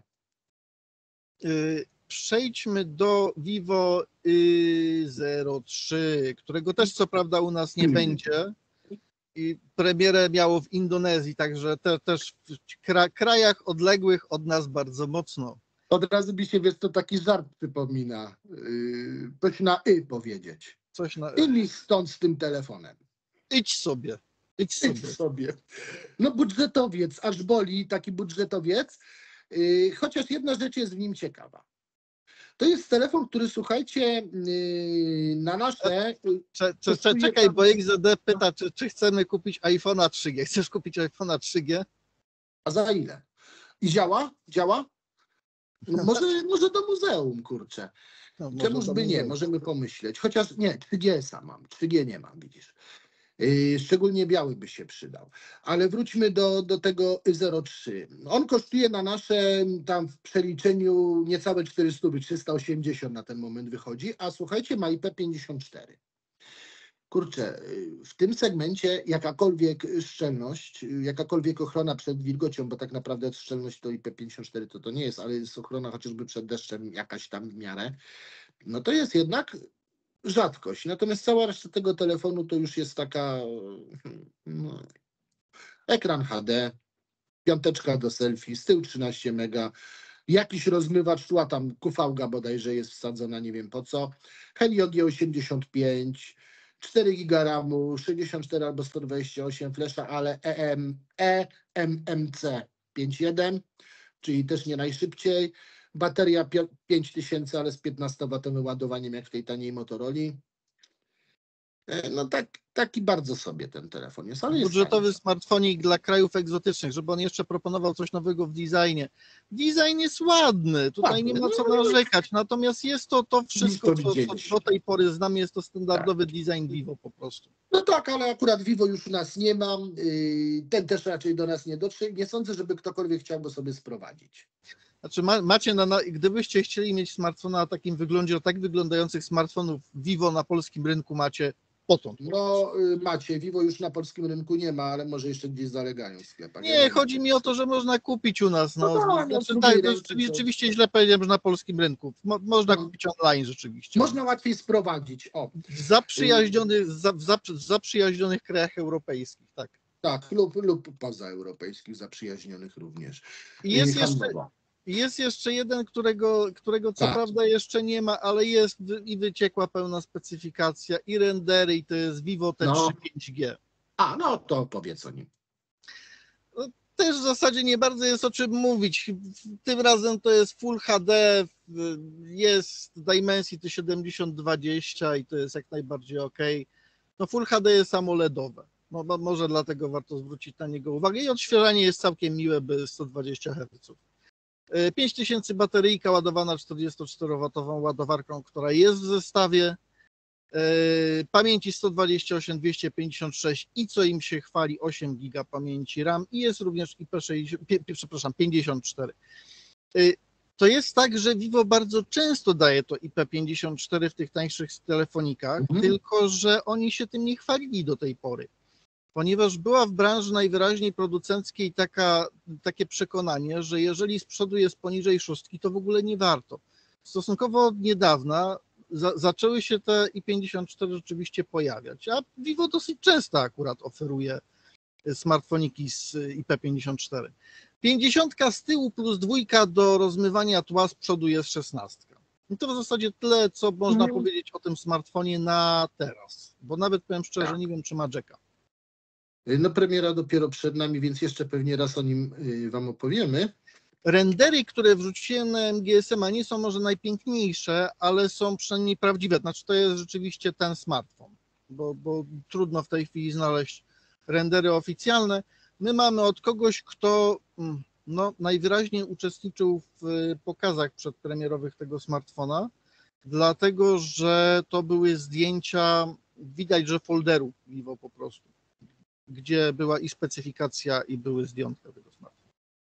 Y, Przejdźmy do Vivo Y zero trzy, którego też co prawda u nas nie Hmm. będzie. I premierę miało w Indonezji, także te, też w kra, krajach odległych od nas bardzo mocno. Od razu mi się, wiesz, to taki żart przypomina. Yy, coś na y powiedzieć. Coś na... I mi stąd z tym telefonem. Idź sobie, idź sobie. Idź sobie. No budżetowiec, aż boli taki budżetowiec. Yy, chociaż jedna rzecz jest w nim ciekawa. To jest telefon, który, słuchajcie, yy, na nasze... yy, Cze, cze, cze, kosztuje czekaj, tam- bo X Z D pyta, czy, czy chcemy kupić iPhone'a trzy G. Chcesz kupić iPhone'a trzy G? A za ile? I działa? Działa? No może, może do muzeum, kurczę. No, może Czemuż do by nie? muzeum. Możemy pomyśleć. Chociaż nie, trzy G sam mam. trzy G nie mam, widzisz. Yy, szczególnie biały by się przydał. Ale wróćmy do, do tego Y zero trzy. On kosztuje na nasze tam w przeliczeniu niecałe czterysta, trzysta osiemdziesiąt na ten moment wychodzi, a słuchajcie, ma I P pięćdziesiąt cztery. Kurczę, yy, w tym segmencie jakakolwiek szczelność, yy, jakakolwiek ochrona przed wilgocią, bo tak naprawdę szczelność to I P pięćdziesiąt cztery to to nie jest, ale jest ochrona chociażby przed deszczem jakaś tam w miarę, no to jest jednak rzadkość. Natomiast cała reszta tego telefonu to już jest taka no, ekran H D, piąteczka do selfie, z tyłu trzynaście mega, jakiś rozmywacz tła, tam kufałka bodajże jest wsadzona, nie wiem po co, Helio G osiemdziesiąt pięć, cztery giga ramu, sześćdziesiąt cztery albo sto dwadzieścia osiem flesza, ale E M, E M M C pięć jeden, czyli też nie najszybciej. Bateria pięć tysięcy, ale z piętnastowatowym ładowaniem, jak w tej taniej Motoroli. No tak, taki bardzo sobie ten telefon jest, ale jest Budżetowy fajny. smartfonik dla krajów egzotycznych, żeby on jeszcze proponował coś nowego w designie. Design jest ładny, tutaj nie ma co narzekać, natomiast jest to to wszystko, co, co do tej pory znamy, jest to standardowy design Vivo po prostu. No tak, ale akurat Vivo już u nas nie mam, ten też raczej do nas nie dotrze. Nie sądzę, żeby ktokolwiek chciał go sobie sprowadzić. Znaczy ma, macie, na, na, gdybyście chcieli mieć smartfona o takim wyglądzie, o tak wyglądających smartfonów Vivo na polskim rynku macie potąd. No macie, Vivo już na polskim rynku nie ma, ale może jeszcze gdzieś zalegają w sklepach. Nie, ja chodzi mi o to, że można kupić u nas. No, no, tak, znaczy, no, tak, ręce, rzeczywiście źle powiedziałem, że na polskim rynku. Mo, można no. kupić online rzeczywiście. Można łatwiej sprowadzić. O. W zaprzyjaźnionych, za, w zaprzyjaźnionych krajach europejskich, tak. Tak, lub, lub pozaeuropejskich, zaprzyjaźnionych również. I jest jeszcze, jest jeszcze jeden, którego, którego co tak. prawda jeszcze nie ma, ale jest i wyciekła pełna specyfikacja, i rendery, i to jest Vivo T trzy no. pięć G. A, no to powiedz o nim. No, też w zasadzie nie bardzo jest o czym mówić. Tym razem to jest Full H D, jest Dimensity siedemdziesiąt dwadzieścia i to jest jak najbardziej ok. No Full H D jest AMOLEDowe. No, może dlatego warto zwrócić na niego uwagę. I odświeżanie jest całkiem miłe, by sto dwadzieścia herców. pięć tysięcy bateryjka ładowana czterdziestoczterowatową ładowarką, która jest w zestawie. Pamięci sto dwadzieścia osiem, dwieście pięćdziesiąt sześć i co im się chwali osiem giga pamięci RAM i jest również I P sześćdziesiąt, przepraszam, pięćdziesiąt cztery. To jest tak, że Vivo bardzo często daje to I P pięćdziesiąt cztery w tych tańszych telefonikach, mhm. tylko że oni się tym nie chwalili do tej pory, ponieważ była w branży najwyraźniej producenckiej taka, takie przekonanie, że jeżeli z przodu jest poniżej szóstki, to w ogóle nie warto. Stosunkowo od niedawna za, zaczęły się te I pięćdziesiąt cztery rzeczywiście pojawiać, a Vivo dosyć często akurat oferuje smartfoniki z I P pięćdziesiąt cztery. pięćdziesiątka z tyłu plus dwójka do rozmywania tła z przodu jest szesnastka. I to w zasadzie tyle, co można mm. powiedzieć o tym smartfonie na teraz, bo nawet powiem szczerze, tak. nie wiem, czy ma jacka. No premiera dopiero przed nami, więc jeszcze pewnie raz o nim wam opowiemy. Rendery, które wrzuciłem na M G S M, nie są może najpiękniejsze, ale są przynajmniej prawdziwe. Znaczy to jest rzeczywiście ten smartfon, bo, bo trudno w tej chwili znaleźć rendery oficjalne. My mamy od kogoś, kto no, najwyraźniej uczestniczył w pokazach przedpremierowych tego smartfona, dlatego że to były zdjęcia, widać, że folderu Vivo po prostu, gdzie była i specyfikacja, i były zdjęcia tego smartfona.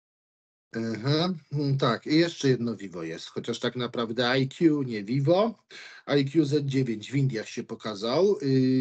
Aha, tak, i jeszcze jedno Vivo jest, chociaż tak naprawdę I Q, nie Vivo. I Q Z dziewięć w Indiach się pokazał.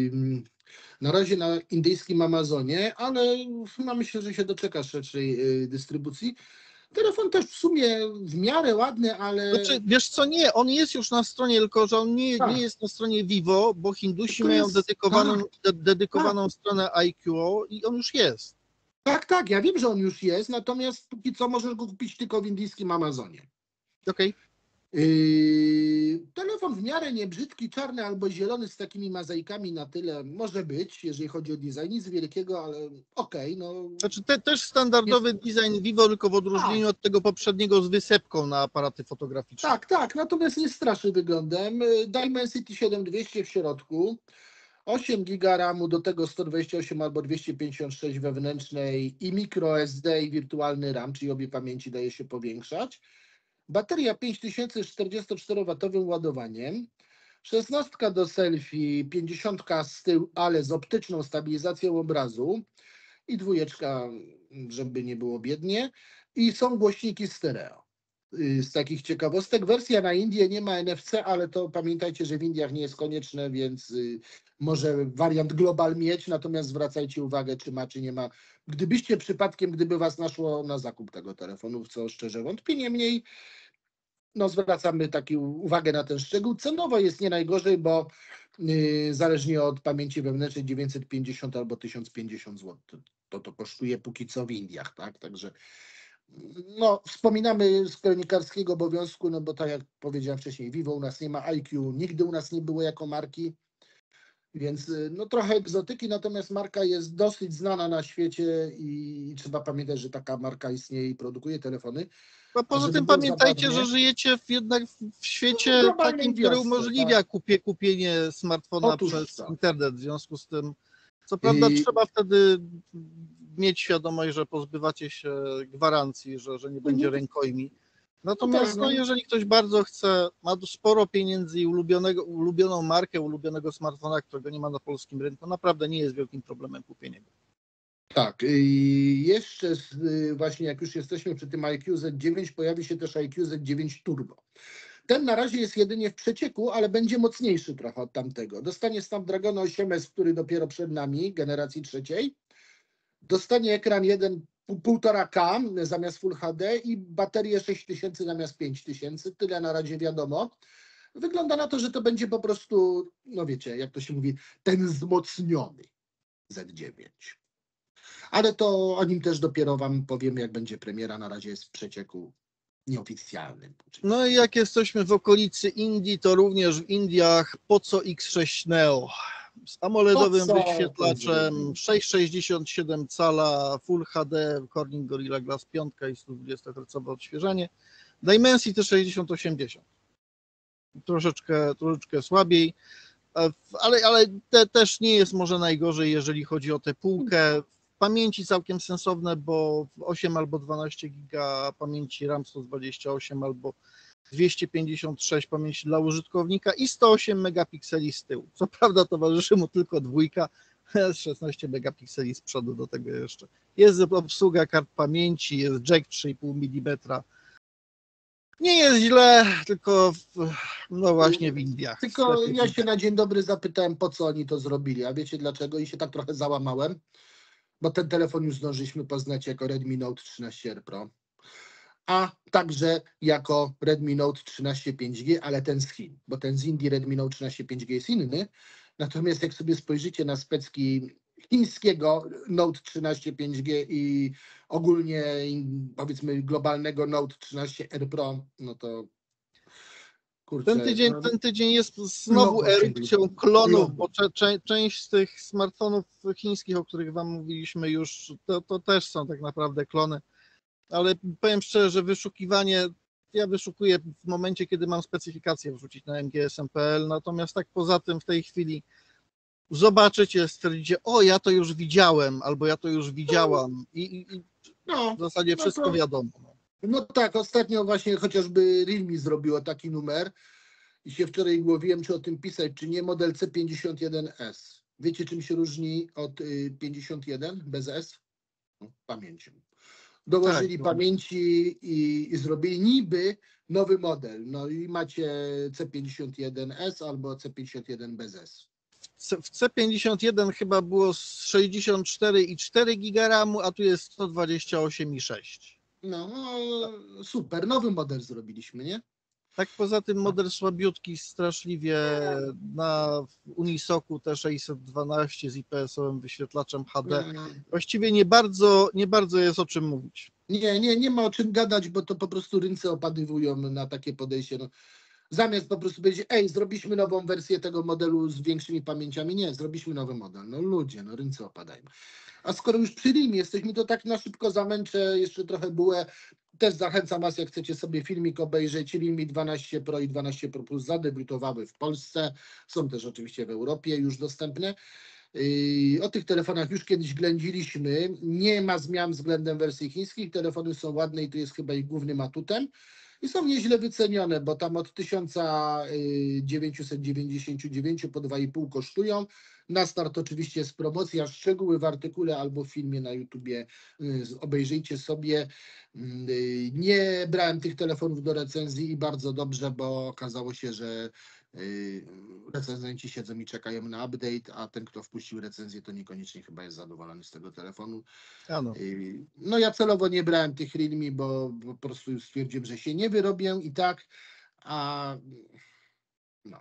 Na razie na indyjskim Amazonie, ale mamy się, że się doczeka szerszej dystrybucji. Telefon też w sumie w miarę ładny, ale... Znaczy, wiesz co, nie, on jest już na stronie, tylko że on nie, nie jest na stronie Vivo, bo Hindusi to mają jest... dedykowaną, de, dedykowaną tak. stronę I Q O i on już jest. Tak, tak, ja wiem, że on już jest, natomiast póki co możesz go kupić tylko w indyjskim Amazonie. Okej. Okay. Yy, telefon w miarę niebrzydki, czarny albo zielony z takimi mozaikami na tyle może być, jeżeli chodzi o design, nic wielkiego, ale okej. Okay, no. Znaczy te, też standardowy jest... design Vivo, tylko w odróżnieniu tak. od tego poprzedniego z wysepką na aparaty fotograficzne. Tak, tak, natomiast nie straszy wyglądem. Dimensity siedem dwieście w środku. osiem giga ramu, do tego sto dwadzieścia osiem albo dwieście pięćdziesiąt sześć wewnętrznej i micro S D i wirtualny RAM, czyli obie pamięci daje się powiększać. Bateria pięć tysięcy z czterdziestoczterowatowym ładowaniem. szesnastka do selfie, pięćdziesiątka z tyłu, ale z optyczną stabilizacją obrazu. I dwójeczka, żeby nie było biednie. I są głośniki stereo. Z takich ciekawostek. Wersja na Indię nie ma N F C, ale to pamiętajcie, że w Indiach nie jest konieczne, więc może wariant global mieć, natomiast zwracajcie uwagę, czy ma, czy nie ma. Gdybyście przypadkiem, gdyby was naszło na zakup tego telefonu, w co szczerze wątpię, niemniej no zwracamy taką uwagę na ten szczegół. Cenowo jest nie najgorzej, bo yy, zależnie od pamięci wewnętrznej dziewięćset pięćdziesiąt albo tysiąc pięćdziesiąt złotych. To to kosztuje póki co w Indiach, tak? Także no, wspominamy z kronikarskiego obowiązku, no bo tak jak powiedziałem wcześniej, Vivo u nas nie ma, I Q nigdy u nas nie było jako marki, Więc no trochę egzotyki, natomiast marka jest dosyć znana na świecie i trzeba pamiętać, że taka marka istnieje i produkuje telefony. A poza tym pamiętajcie, że żyjecie w, jednak w świecie no, takim, który wiosce, umożliwia tak. kupie, kupienie smartfona Otóż przez tak. internet. W związku z tym, co prawda I... trzeba wtedy mieć świadomość, że pozbywacie się gwarancji, że, że nie będzie rękojmi. Natomiast no, jeżeli ktoś bardzo chce, ma sporo pieniędzy i ulubionego, ulubioną markę, ulubionego smartfona, którego nie ma na polskim rynku, naprawdę nie jest wielkim problemem kupienia go. Tak, i jeszcze właśnie jak już jesteśmy przy tym I Q Z dziewięć, pojawi się też I Q Z dziewięć Turbo. Ten na razie jest jedynie w przecieku, ale będzie mocniejszy trochę od tamtego. Dostanie Snapdragon osiem S, który dopiero przed nami, generacji trzeciej. Dostanie ekran jeden półtora K zamiast Full H D i baterię sześć tysięcy zamiast pięć tysięcy. Tyle na razie wiadomo. Wygląda na to, że to będzie po prostu, no wiecie, jak to się mówi, ten wzmocniony Z dziewięć. Ale to o nim też dopiero wam powiem, jak będzie premiera. Na razie jest w przecieku nieoficjalnym. No i jak jesteśmy w okolicy Indii, to również w Indiach po co X sześć Neo z AMOLEDowym wyświetlaczem, sześć przecinek sześćdziesiąt siedem cala, Full H D, Corning Gorilla Glass pięć i sto dwadzieścia herców odświeżanie. Dimensity sześćdziesiąt osiemdziesiąt. Troszeczkę, troszeczkę słabiej, ale, ale te też nie jest może najgorzej, jeżeli chodzi o tę półkę. Pamięci całkiem sensowne, bo osiem albo dwanaście giga pamięci RAM sto dwadzieścia osiem albo dwieście pięćdziesiąt sześć pamięci dla użytkownika i sto osiem megapikseli z tyłu. Co prawda towarzyszy mu tylko dwójka, szesnaście megapikseli z przodu do tego jeszcze. Jest obsługa kart pamięci, jest jack trzy i pół milimetra. Nie jest źle, tylko w, no właśnie w Indiach. Tylko w ja się na dzień dobry zapytałem, po co oni to zrobili, a wiecie dlaczego? I się tak trochę załamałem, bo ten telefon już zdążyliśmy poznać jako Redmi Note trzynaście R Pro, a także jako Redmi Note trzynaście pięć G, ale ten z Chin, bo ten z Indii Redmi Note trzynaście pięć G jest inny, natomiast jak sobie spojrzycie na specki chińskiego Note trzynaście pięć G i ogólnie powiedzmy globalnego Note trzynaście R Pro, no to kurczę, ten tydzień, no, ten tydzień jest znowu erupcją klonów, bo cze, cze, część z tych smartfonów chińskich, o których wam mówiliśmy już, to, to też są tak naprawdę klony, ale powiem szczerze, że wyszukiwanie, ja wyszukuję w momencie, kiedy mam specyfikację wrzucić na M G S M kropka P L, natomiast tak poza tym w tej chwili zobaczycie, stwierdzicie, o ja to już widziałem, albo ja to już widziałam i, i, i no, w zasadzie no wszystko to, wiadomo. No tak, ostatnio właśnie chociażby Realme zrobiło taki numer i się wczoraj głowiłem, czy o tym pisać, czy nie, model C pięćdziesiąt jeden S. Wiecie, czym się różni od y, pięćdziesiąt jeden bez S? No, pamięcią. Dołożyli Tak, pamięci i, i zrobili niby nowy model. No i macie C pięćdziesiąt jeden S albo C pięćdziesiąt jeden bez S. W C pięćdziesiąt jeden chyba było sześćdziesiąt cztery i cztery giga ramu, a tu jest sto dwadzieścia osiem i sześć. No, no super, nowy model zrobiliśmy, nie? Tak poza tym model słabiutki straszliwie na Unisoku T sześćset dwanaście z I P S-owym wyświetlaczem H D. Właściwie nie bardzo, nie bardzo jest o czym mówić. Nie, nie, nie ma o czym gadać, bo to po prostu ręce opadywują na takie podejście. No, zamiast po prostu powiedzieć, ej, zrobiliśmy nową wersję tego modelu z większymi pamięciami, nie, zrobiliśmy nowy model. No ludzie, no ręce opadają. A skoro już przy Realme jesteśmy, to tak na szybko zamęczę jeszcze trochę bułę. Też zachęcam was, jak chcecie sobie filmik obejrzeć. Realme dwanaście Pro i dwanaście Pro Plus zadebiutowały w Polsce. Są też oczywiście w Europie już dostępne. Yy, o tych telefonach już kiedyś ględziliśmy. Nie ma zmian względem wersji chińskich. Telefony są ładne i to jest chyba ich głównym atutem. I są nieźle wycenione, bo tam od tysiąc dziewięćset dziewięćdziesiąt dziewięć po dwa i pół kosztują. Na start oczywiście jest promocja, szczegóły w artykule albo w filmie na YouTubie, obejrzyjcie sobie. Nie brałem tych telefonów do recenzji i bardzo dobrze, bo okazało się, że recenzenci siedzą i czekają na update, a ten, kto wpuścił recenzję, to niekoniecznie chyba jest zadowolony z tego telefonu. Ano. No ja celowo nie brałem tych Realme, bo, bo po prostu stwierdziłem, że się nie wyrobię i tak, a no.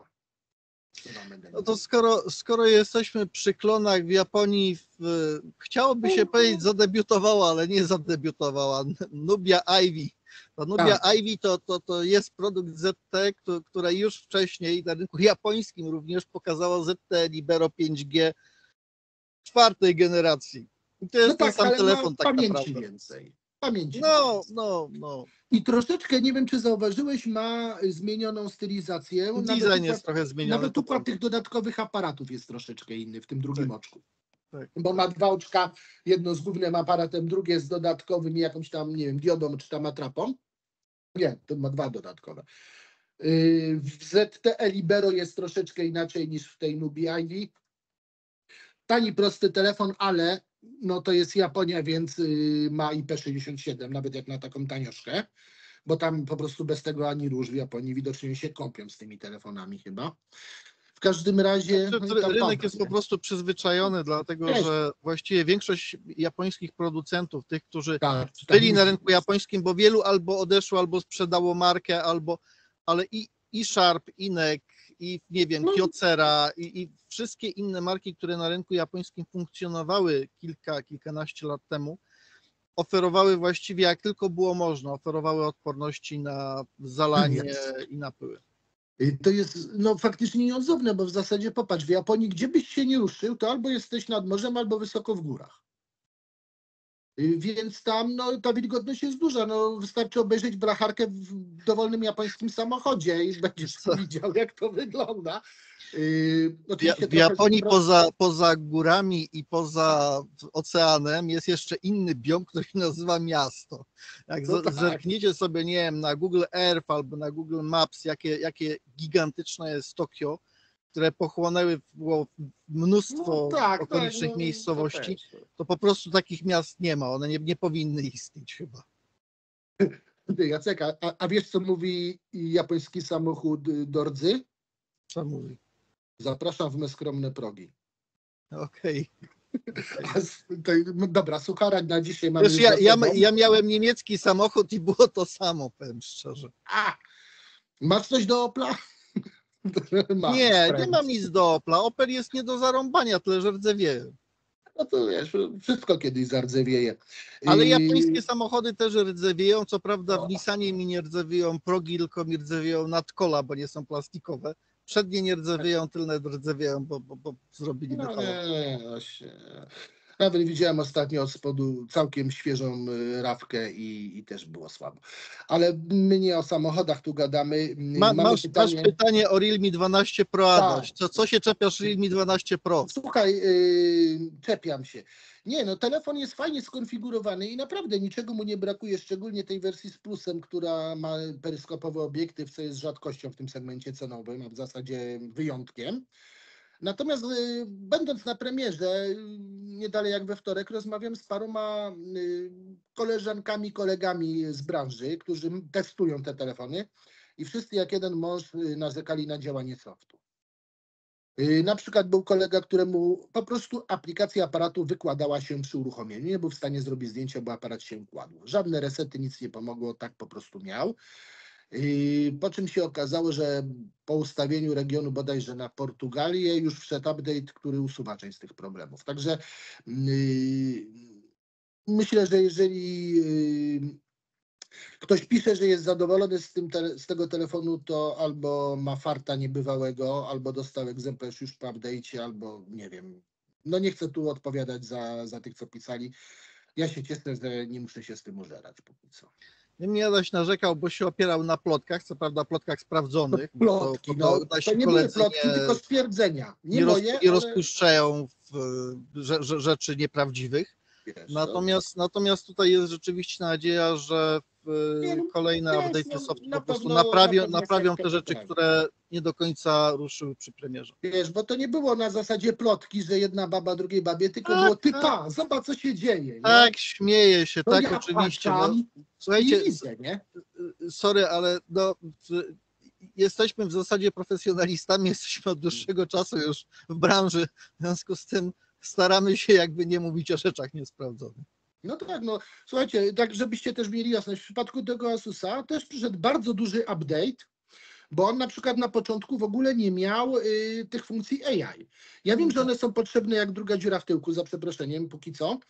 No to skoro, skoro jesteśmy przy klonach w Japonii, w, chciałoby się powiedzieć zadebiutowała, ale nie zadebiutowała, Nubia Ivy Ta Nubia Tak. Ivy to, to, to jest produkt Z T, która już wcześniej na rynku japońskim również pokazała Z T Libero pięć G czwartej generacji. I to jest No ten tak, sam ale telefon ma tak pamięci naprawdę. więcej. Pamięci No, więcej. no, no. I troszeczkę, nie wiem czy zauważyłeś, ma zmienioną stylizację. Nawet Design układ, jest trochę zmieniony. nawet To układ prawda. tych dodatkowych aparatów jest troszeczkę inny w tym drugim Tak. oczku. Tak. Bo ma dwa oczka, jedno z głównym aparatem, drugie z dodatkowym jakąś tam, nie wiem, diodą czy tam atrapą. Nie, to ma dwa dodatkowe. Yy, W Z T E Libero jest troszeczkę inaczej niż w tej Nubii Ivy. Tani, prosty telefon, ale no to jest Japonia, więc yy, ma I P sześćdziesiąt siedem, nawet jak na taką tanioszkę, bo tam po prostu bez tego ani róż w Japonii, widocznie się kąpią z tymi telefonami chyba. W każdym razie no i tam Rynek komfort, jest nie? po prostu przyzwyczajony, dlatego Też. że właściwie większość japońskich producentów, tych, którzy Tak, byli tak. na rynku japońskim, bo wielu albo odeszło, albo sprzedało markę, albo, ale i, i Sharp, i N E K, i nie wiem, No. Kyocera, i, i wszystkie inne marki, które na rynku japońskim funkcjonowały kilka, kilkanaście lat temu, oferowały właściwie jak tylko było można, oferowały odporności na zalanie Jest. i na pyły. Y, To jest no, faktycznie nieodzowne, bo w zasadzie popatrz, w Japonii gdzie byś się nie ruszył, to albo jesteś nad morzem, albo wysoko w górach. Y, Więc tam no, ta wilgotność jest duża. No, wystarczy obejrzeć blacharkę w dowolnym japońskim samochodzie i będziesz Co? widział, jak to wygląda. Yy, W, oczywiście w trochę, Japonii tro- poza, poza górami i poza oceanem jest jeszcze inny biom, który się nazywa miasto. Jak No z- tak. zerkniecie sobie, nie wiem, na Google Earth albo na Google Maps, jakie, jakie gigantyczne jest Tokio, które pochłonęły było mnóstwo no tak, okolicznych tak, no, miejscowości, to też. to po prostu takich miast nie ma. One nie, nie powinny istnieć chyba. Ty, Jacek, a, a wiesz co mówi japoński samochód y, do rdzy? Co mówi? Zapraszam w me skromne progi. Okej. A z- tej- no dobra, suchara na dzisiaj mamy Wiesz, już ja, za ja, sobą. ja miałem niemiecki samochód i było to samo, powiem szczerze. A, masz coś do Opla? Masz, Nie, nie wręcz. mam nic do Opla. Opel jest nie do zarąbania, tyle że rdzewieje. No to wiesz, wszystko kiedyś zardzewieje. Ale I- japońskie samochody też rdzewieją. Co prawda w No. Nissanie mi nie rdzewieją progi, tylko mi rdzewieją nadkola, bo nie są plastikowe. Przednie nie rdzewieją, tylne rdzewieją, bo, bo, bo zrobili No metalowe. nie, właśnie. Nawet widziałem ostatnio od spodu całkiem świeżą y, rawkę i, i też było słabo. Ale my nie o samochodach tu gadamy. Ma, Mamy masz, pytanie. masz pytanie o Realme dwanaście Pro, Tak. Adaś. Co, co się czepiasz Realme dwanaście Pro? Słuchaj, yy, czepiam się. Nie, no telefon jest fajnie skonfigurowany i naprawdę niczego mu nie brakuje, szczególnie tej wersji z plusem, która ma peryskopowy obiektyw, co jest rzadkością w tym segmencie cenowym, a w zasadzie wyjątkiem. Natomiast y, będąc na premierze, y, nie dalej jak we wtorek, rozmawiam z paroma y, koleżankami, kolegami z branży, którzy testują te telefony i wszyscy jak jeden mąż y, narzekali na działanie softu. Y, Na przykład był kolega, któremu po prostu aplikacja aparatu wykładała się przy uruchomieniu. Nie był w stanie zrobić zdjęcia, bo aparat się kładł. Żadne resety, nic nie pomogło, tak po prostu miał. Y, Po czym się okazało, że po ustawieniu regionu bodajże na Portugalię już wszedł update, który usuwa część z tych problemów. Także yy, myślę, że jeżeli yy, ktoś pisze, że jest zadowolony z, tym tele, z tego telefonu, to albo ma farta niebywałego, albo dostał egzemplarz już po update'cie, albo nie wiem. No nie chcę tu odpowiadać za, za tych, co pisali. Ja się cieszę, że nie muszę się z tym użerać póki co. Nie Adaś narzekał, bo się opierał na plotkach, co prawda plotkach sprawdzonych. bo to- Plotki, bo to no nasi to nie były koledzy plotki, nie- tylko stwierdzenia. Nie, nie, roz, moje, nie ale rozpuszczają w, że, że, rzeczy nieprawdziwych. wiesz, no. Natomiast, natomiast tutaj jest rzeczywiście nadzieja, że w Nie, no, kolejne wiesz, update'y no, softu na po prostu pewno- naprawią, na pewno naprawią troszkę te rzeczy, poprawią. które nie do końca ruszyły przy premierze. Wiesz, bo to nie było na zasadzie plotki, że jedna baba drugiej babie, tylko Tak, było ty tak. pa, zobacz co się dzieje. Nie? Tak, śmieje się, No tak ja oczywiście. No, patrzam słuchajcie, i widzę, nie? sorry, ale no, w- jesteśmy w zasadzie profesjonalistami, jesteśmy od dłuższego czasu już w branży, w związku z tym staramy się jakby nie mówić o rzeczach niesprawdzonych. No tak, no słuchajcie, tak żebyście też mieli jasność, w przypadku tego Asusa też przyszedł bardzo duży update, bo on na przykład na początku w ogóle nie miał y, tych funkcji A I. Ja wiem, że one są potrzebne jak druga dziura w tyłku, za przeproszeniem, póki co.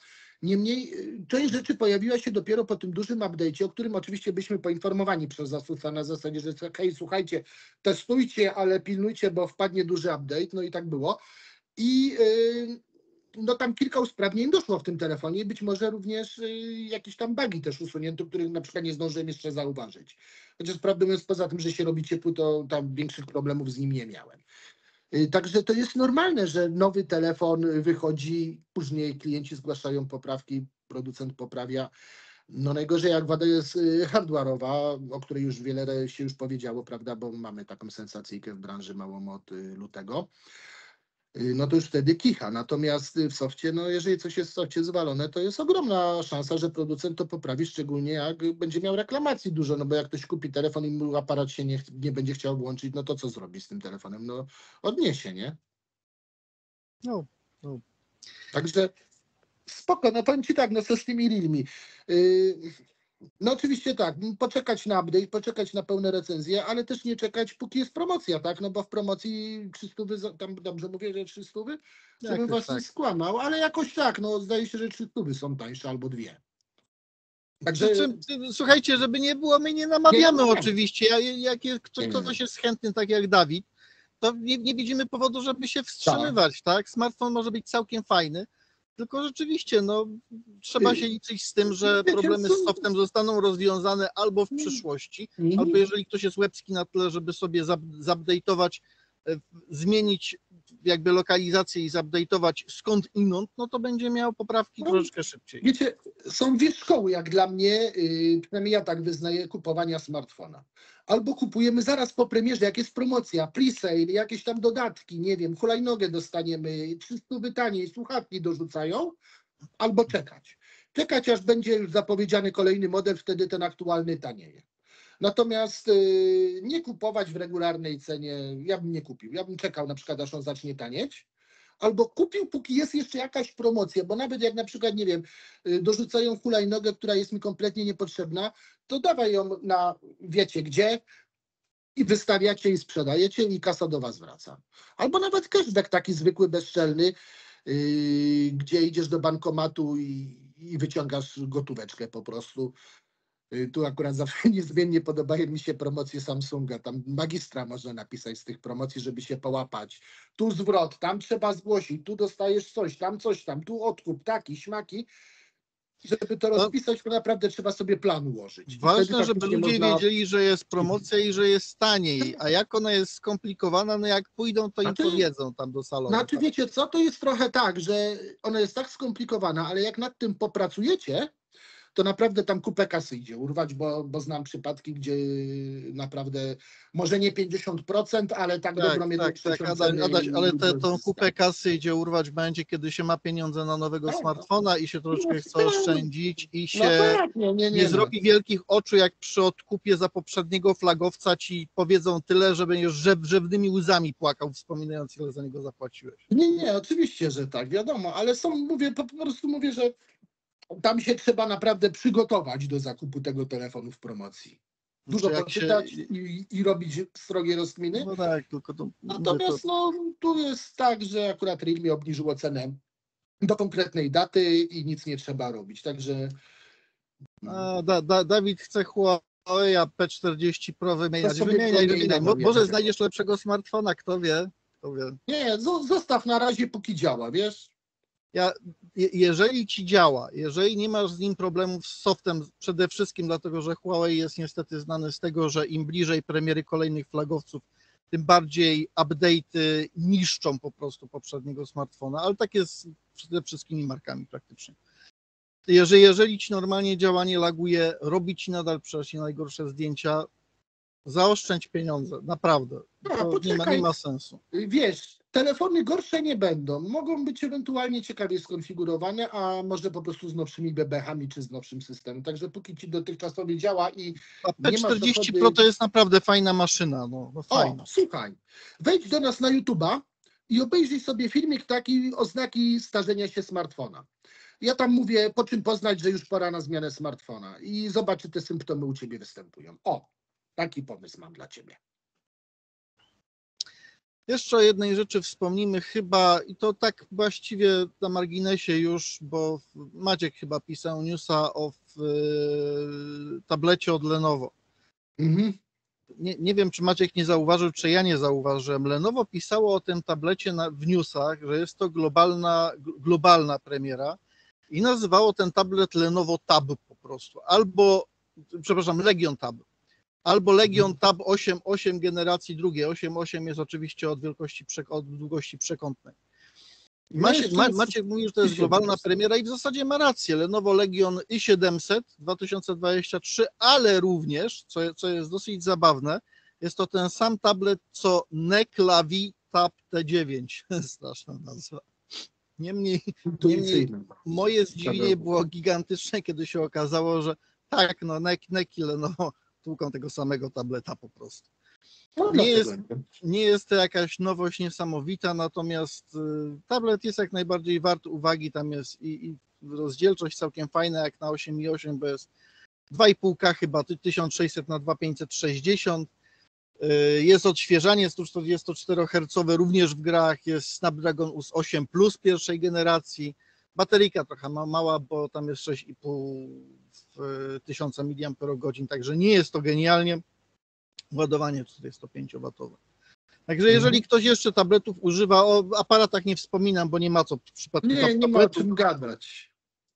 Niemniej y, część rzeczy pojawiła się dopiero po tym dużym update'cie, o którym oczywiście byliśmy poinformowani przez Asusa na zasadzie, że hej, słuchajcie, testujcie, ale pilnujcie, bo wpadnie duży update, no i tak było. I y, no tam kilka usprawnień doszło w tym telefonie i być może również y, jakieś tam bugi też usunięto, których na przykład nie zdążyłem jeszcze zauważyć. Chociaż prawdę mówiąc, poza tym, że się robi ciepły, to tam większych problemów z nim nie miałem. Y, Także to jest normalne, że nowy telefon wychodzi, później klienci zgłaszają poprawki, producent poprawia. No najgorzej jak wada jest y, hardware'owa, o której już wiele się już powiedziało, prawda, bo mamy taką sensacyjkę w branży małą od y, lutego. Y, No to już wtedy kicha. Natomiast y, w softie, no jeżeli coś jest w softie zwalone, to jest ogromna szansa, że producent to poprawi, szczególnie jak będzie miał reklamacji dużo, no bo jak ktoś kupi telefon i mu aparat się nie, ch- nie będzie chciał włączyć, no to co zrobi z tym telefonem? No odniesie, nie? No, no. Także spoko, no powiem Ci tak, no co z tymi Realme. Yy, no oczywiście tak, poczekać na update, poczekać na pełne recenzje, ale też nie czekać, póki jest promocja, tak? No bo w promocji trzysta, tam dobrze mówię, że trzysta, żebym Jakoś was tak. nie skłamał, ale jakoś tak, no zdaje się, że trzysta są tańsze albo dwie. Także Przy czym, słuchajcie, żeby nie było, my nie namawiamy Nie, nie. oczywiście. Ja- Jak jest, ktoś, Nie, nie. ktoś jest chętny, tak jak Dawid, to nie, nie widzimy powodu, żeby się wstrzymywać, tak? Smartfon może być całkiem fajny, tylko rzeczywiście, no, trzeba się liczyć z tym, że Wiecie, problemy co- z softem zostaną rozwiązane albo w przyszłości, albo jeżeli ktoś jest łebski na tyle, żeby sobie zap- zupdate'ować, e, zmienić jakby lokalizację i zupdate'ować skąd inąd, no to będzie miał poprawki No, troszeczkę szybciej. Wiecie, są dwie szkoły, jak dla mnie, yy, przynajmniej ja tak wyznaję, kupowania smartfona. Albo kupujemy zaraz po premierze, jak jest promocja, pre-sale, jakieś tam dodatki, nie wiem, hulajnogę dostaniemy, trzysta taniej, słuchawki dorzucają, albo czekać. Czekać, aż będzie już zapowiedziany kolejny model, wtedy ten aktualny tanieje. Natomiast yy, nie kupować w regularnej cenie, ja bym nie kupił. Ja bym czekał na przykład, aż on zacznie tanieć. Albo kupił, póki jest jeszcze jakaś promocja, bo nawet jak na przykład, nie wiem, y, dorzucają hulajnogę, która jest mi kompletnie niepotrzebna, to dawaj ją na wiecie gdzie i wystawiacie i sprzedajecie i kasa do was wraca. Albo nawet cashback taki zwykły, bezczelny, yy, gdzie idziesz do bankomatu i, i wyciągasz gotóweczkę po prostu. Y, Tu akurat zawsze niezmiennie podobają mi się promocje Samsunga. Tam magistra można napisać z tych promocji, żeby się połapać. Tu zwrot, tam trzeba zgłosić, tu dostajesz coś, tam coś tam, tu odkup, taki, śmaki. Żeby to No, rozpisać, to naprawdę trzeba sobie plan ułożyć. I wtedy ważne, żeby faktycznie ludzie można... wiedzieli, że jest promocja i że jest taniej, a jak ona jest skomplikowana, no jak pójdą, to im Znaczy- powiedzą tam do salonu. Znaczy tak. wiecie co, to jest trochę tak, że ona jest tak skomplikowana, ale jak nad tym popracujecie, to naprawdę tam kupę kasy idzie urwać, bo, bo znam przypadki, gdzie naprawdę może nie pięćdziesiąt procent, ale tak, Tak, dobrą jedną tak, tak, trzecią Adaś, ceny Adaś, ale ludzie te, tą kupę zyskają. kasy idzie urwać w momencie, kiedy się ma pieniądze na nowego Tak. smartfona i się troszeczkę chce No, oszczędzić i No się tak, nie, nie, nie. nie no. zrobi wielkich oczu, jak przy odkupie za poprzedniego flagowca ci powiedzą tyle, że będziesz rzew, rzewnymi łzami płakał, wspominając, ile za niego zapłaciłeś. Nie, nie, oczywiście, że tak, wiadomo, ale są, mówię, po, po prostu mówię, że tam się trzeba naprawdę przygotować do zakupu tego telefonu w promocji. Dużo Znaczy, jak poczytać się- i, i robić srogie rozkminy. No tak, tylko to, mówię, to Natomiast no, tu jest tak, że akurat Realme obniżyło cenę do konkretnej daty i nic nie trzeba robić. Także a, da, da, Dawid chce Huawei P czterdzieści Pro wymieniać. sobie Wymieniaj, wymień wymieniaj. na Mo, nowie. może znajdziesz lepszego smartfona, kto wie. Kto wie. nie, zo- zostaw na razie, póki działa, wiesz? Ja, je- jeżeli ci działa, jeżeli nie masz z nim problemów z softem, przede wszystkim dlatego, że Huawei jest niestety znany z tego, że im bliżej premiery kolejnych flagowców, tym bardziej update'y niszczą po prostu poprzedniego smartfona, ale tak jest ze wszystkimi markami praktycznie. Jeżeli, jeżeli ci normalnie działanie laguje, robi ci nadal przecież najgorsze zdjęcia, zaoszczędź pieniądze, naprawdę. No, To nie ma, poczekaj. nie ma sensu. Wiesz, telefony gorsze nie będą. Mogą być ewentualnie ciekawie skonfigurowane, a może po prostu z nowszymi bebechami czy z nowszym systemem. Także póki ci dotychczasowy działa i A nie P masz czterdzieści ochoty- Pro to jest naprawdę fajna maszyna, no, no O, fajna. słuchaj, wejdź do nas na YouTube'a i obejrzyj sobie filmik taki oznaki starzenia się smartfona. Ja tam mówię, po czym poznać, że już pora na zmianę smartfona i zobacz, czy te symptomy u ciebie występują. O, taki pomysł mam dla ciebie. Jeszcze o jednej rzeczy wspomnimy chyba, i to tak właściwie na marginesie już, bo Maciek chyba pisał newsa o w, y, tablecie od Lenovo. Mhm. Nie, nie wiem, czy Maciek nie zauważył, czy ja nie zauważyłem. Lenovo pisało o tym tablecie na, w newsach, że jest to globalna, globalna premiera i nazywało ten tablet Lenovo Tab po prostu. Albo, przepraszam, Legion Tab. Albo Legion Tab osiem osiem generacji drugiej. osiem osiem jest oczywiście od wielkości, od długości przekątnej. I No Maciek, jeszcze Ma, jest Maciek mówi, że to jest i siedemset. globalna premiera i w zasadzie ma rację. Lenovo Legion i siedemset dwa tysiące dwadzieścia trzy, ale również, co, co jest dosyć zabawne, jest to ten sam tablet, co Neclavi Tab T dziewięć. Straszna nazwa. Niemniej, niemniej Intuicyjny. moje zdziwienie było gigantyczne, kiedy się okazało, że tak, no Neki Lenovo tłuką tego samego tableta po prostu. No, Nie jest, dlatego. nie jest to jakaś nowość niesamowita, natomiast y, tablet jest jak najbardziej wart uwagi. Tam jest i, i rozdzielczość całkiem fajna, jak na osiem i osiem, bo jest dwa i pół K chyba, tysiąc sześćset na dwa tysiące pięćset sześćdziesiąt. Y, Jest odświeżanie sto czterdziestoczterohercowe również w grach, jest Snapdragon osiem Plus pierwszej generacji. Bateryjka trochę ma, mała, bo tam jest sześć i pół tysiąca miliamperogodzin, także nie jest to genialnie. Ładowanie czterystupięciowatowe. Także jeżeli ktoś jeszcze tabletów używa, o aparatach nie wspominam, bo nie ma co w przypadku Nie, nie ma o tabletów. czym gadać.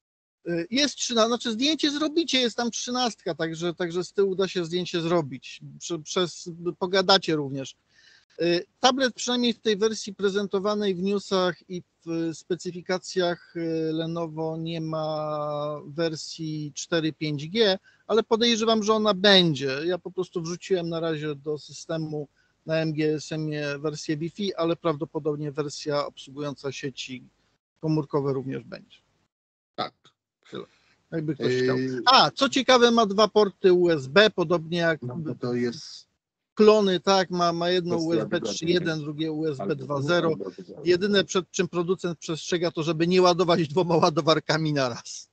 Jest trzynaście, znaczy zdjęcie zrobicie, jest tam trzynastka, także, także z tyłu da się zdjęcie zrobić. Prze, przez, pogadacie również. Tablet przynajmniej w tej wersji prezentowanej w newsach i w specyfikacjach Lenovo nie ma wersji cztery pięć G, ale podejrzewam, że ona będzie. Ja po prostu wrzuciłem na razie do systemu na M G S M-ie wersję Wi-Fi, ale prawdopodobnie wersja obsługująca sieci komórkowe również będzie. Tak. Tyle. Jakby ktoś chciał. Yy, A, co ciekawe, ma dwa porty U S B, podobnie jak no, bo to jest klony, tak, ma, ma jedno Wersja U S B wygodna, trzy jeden, drugie U S B dwa zero. albo- Jedyne, przed czym producent przestrzega, to żeby nie ładować dwoma ładowarkami na raz.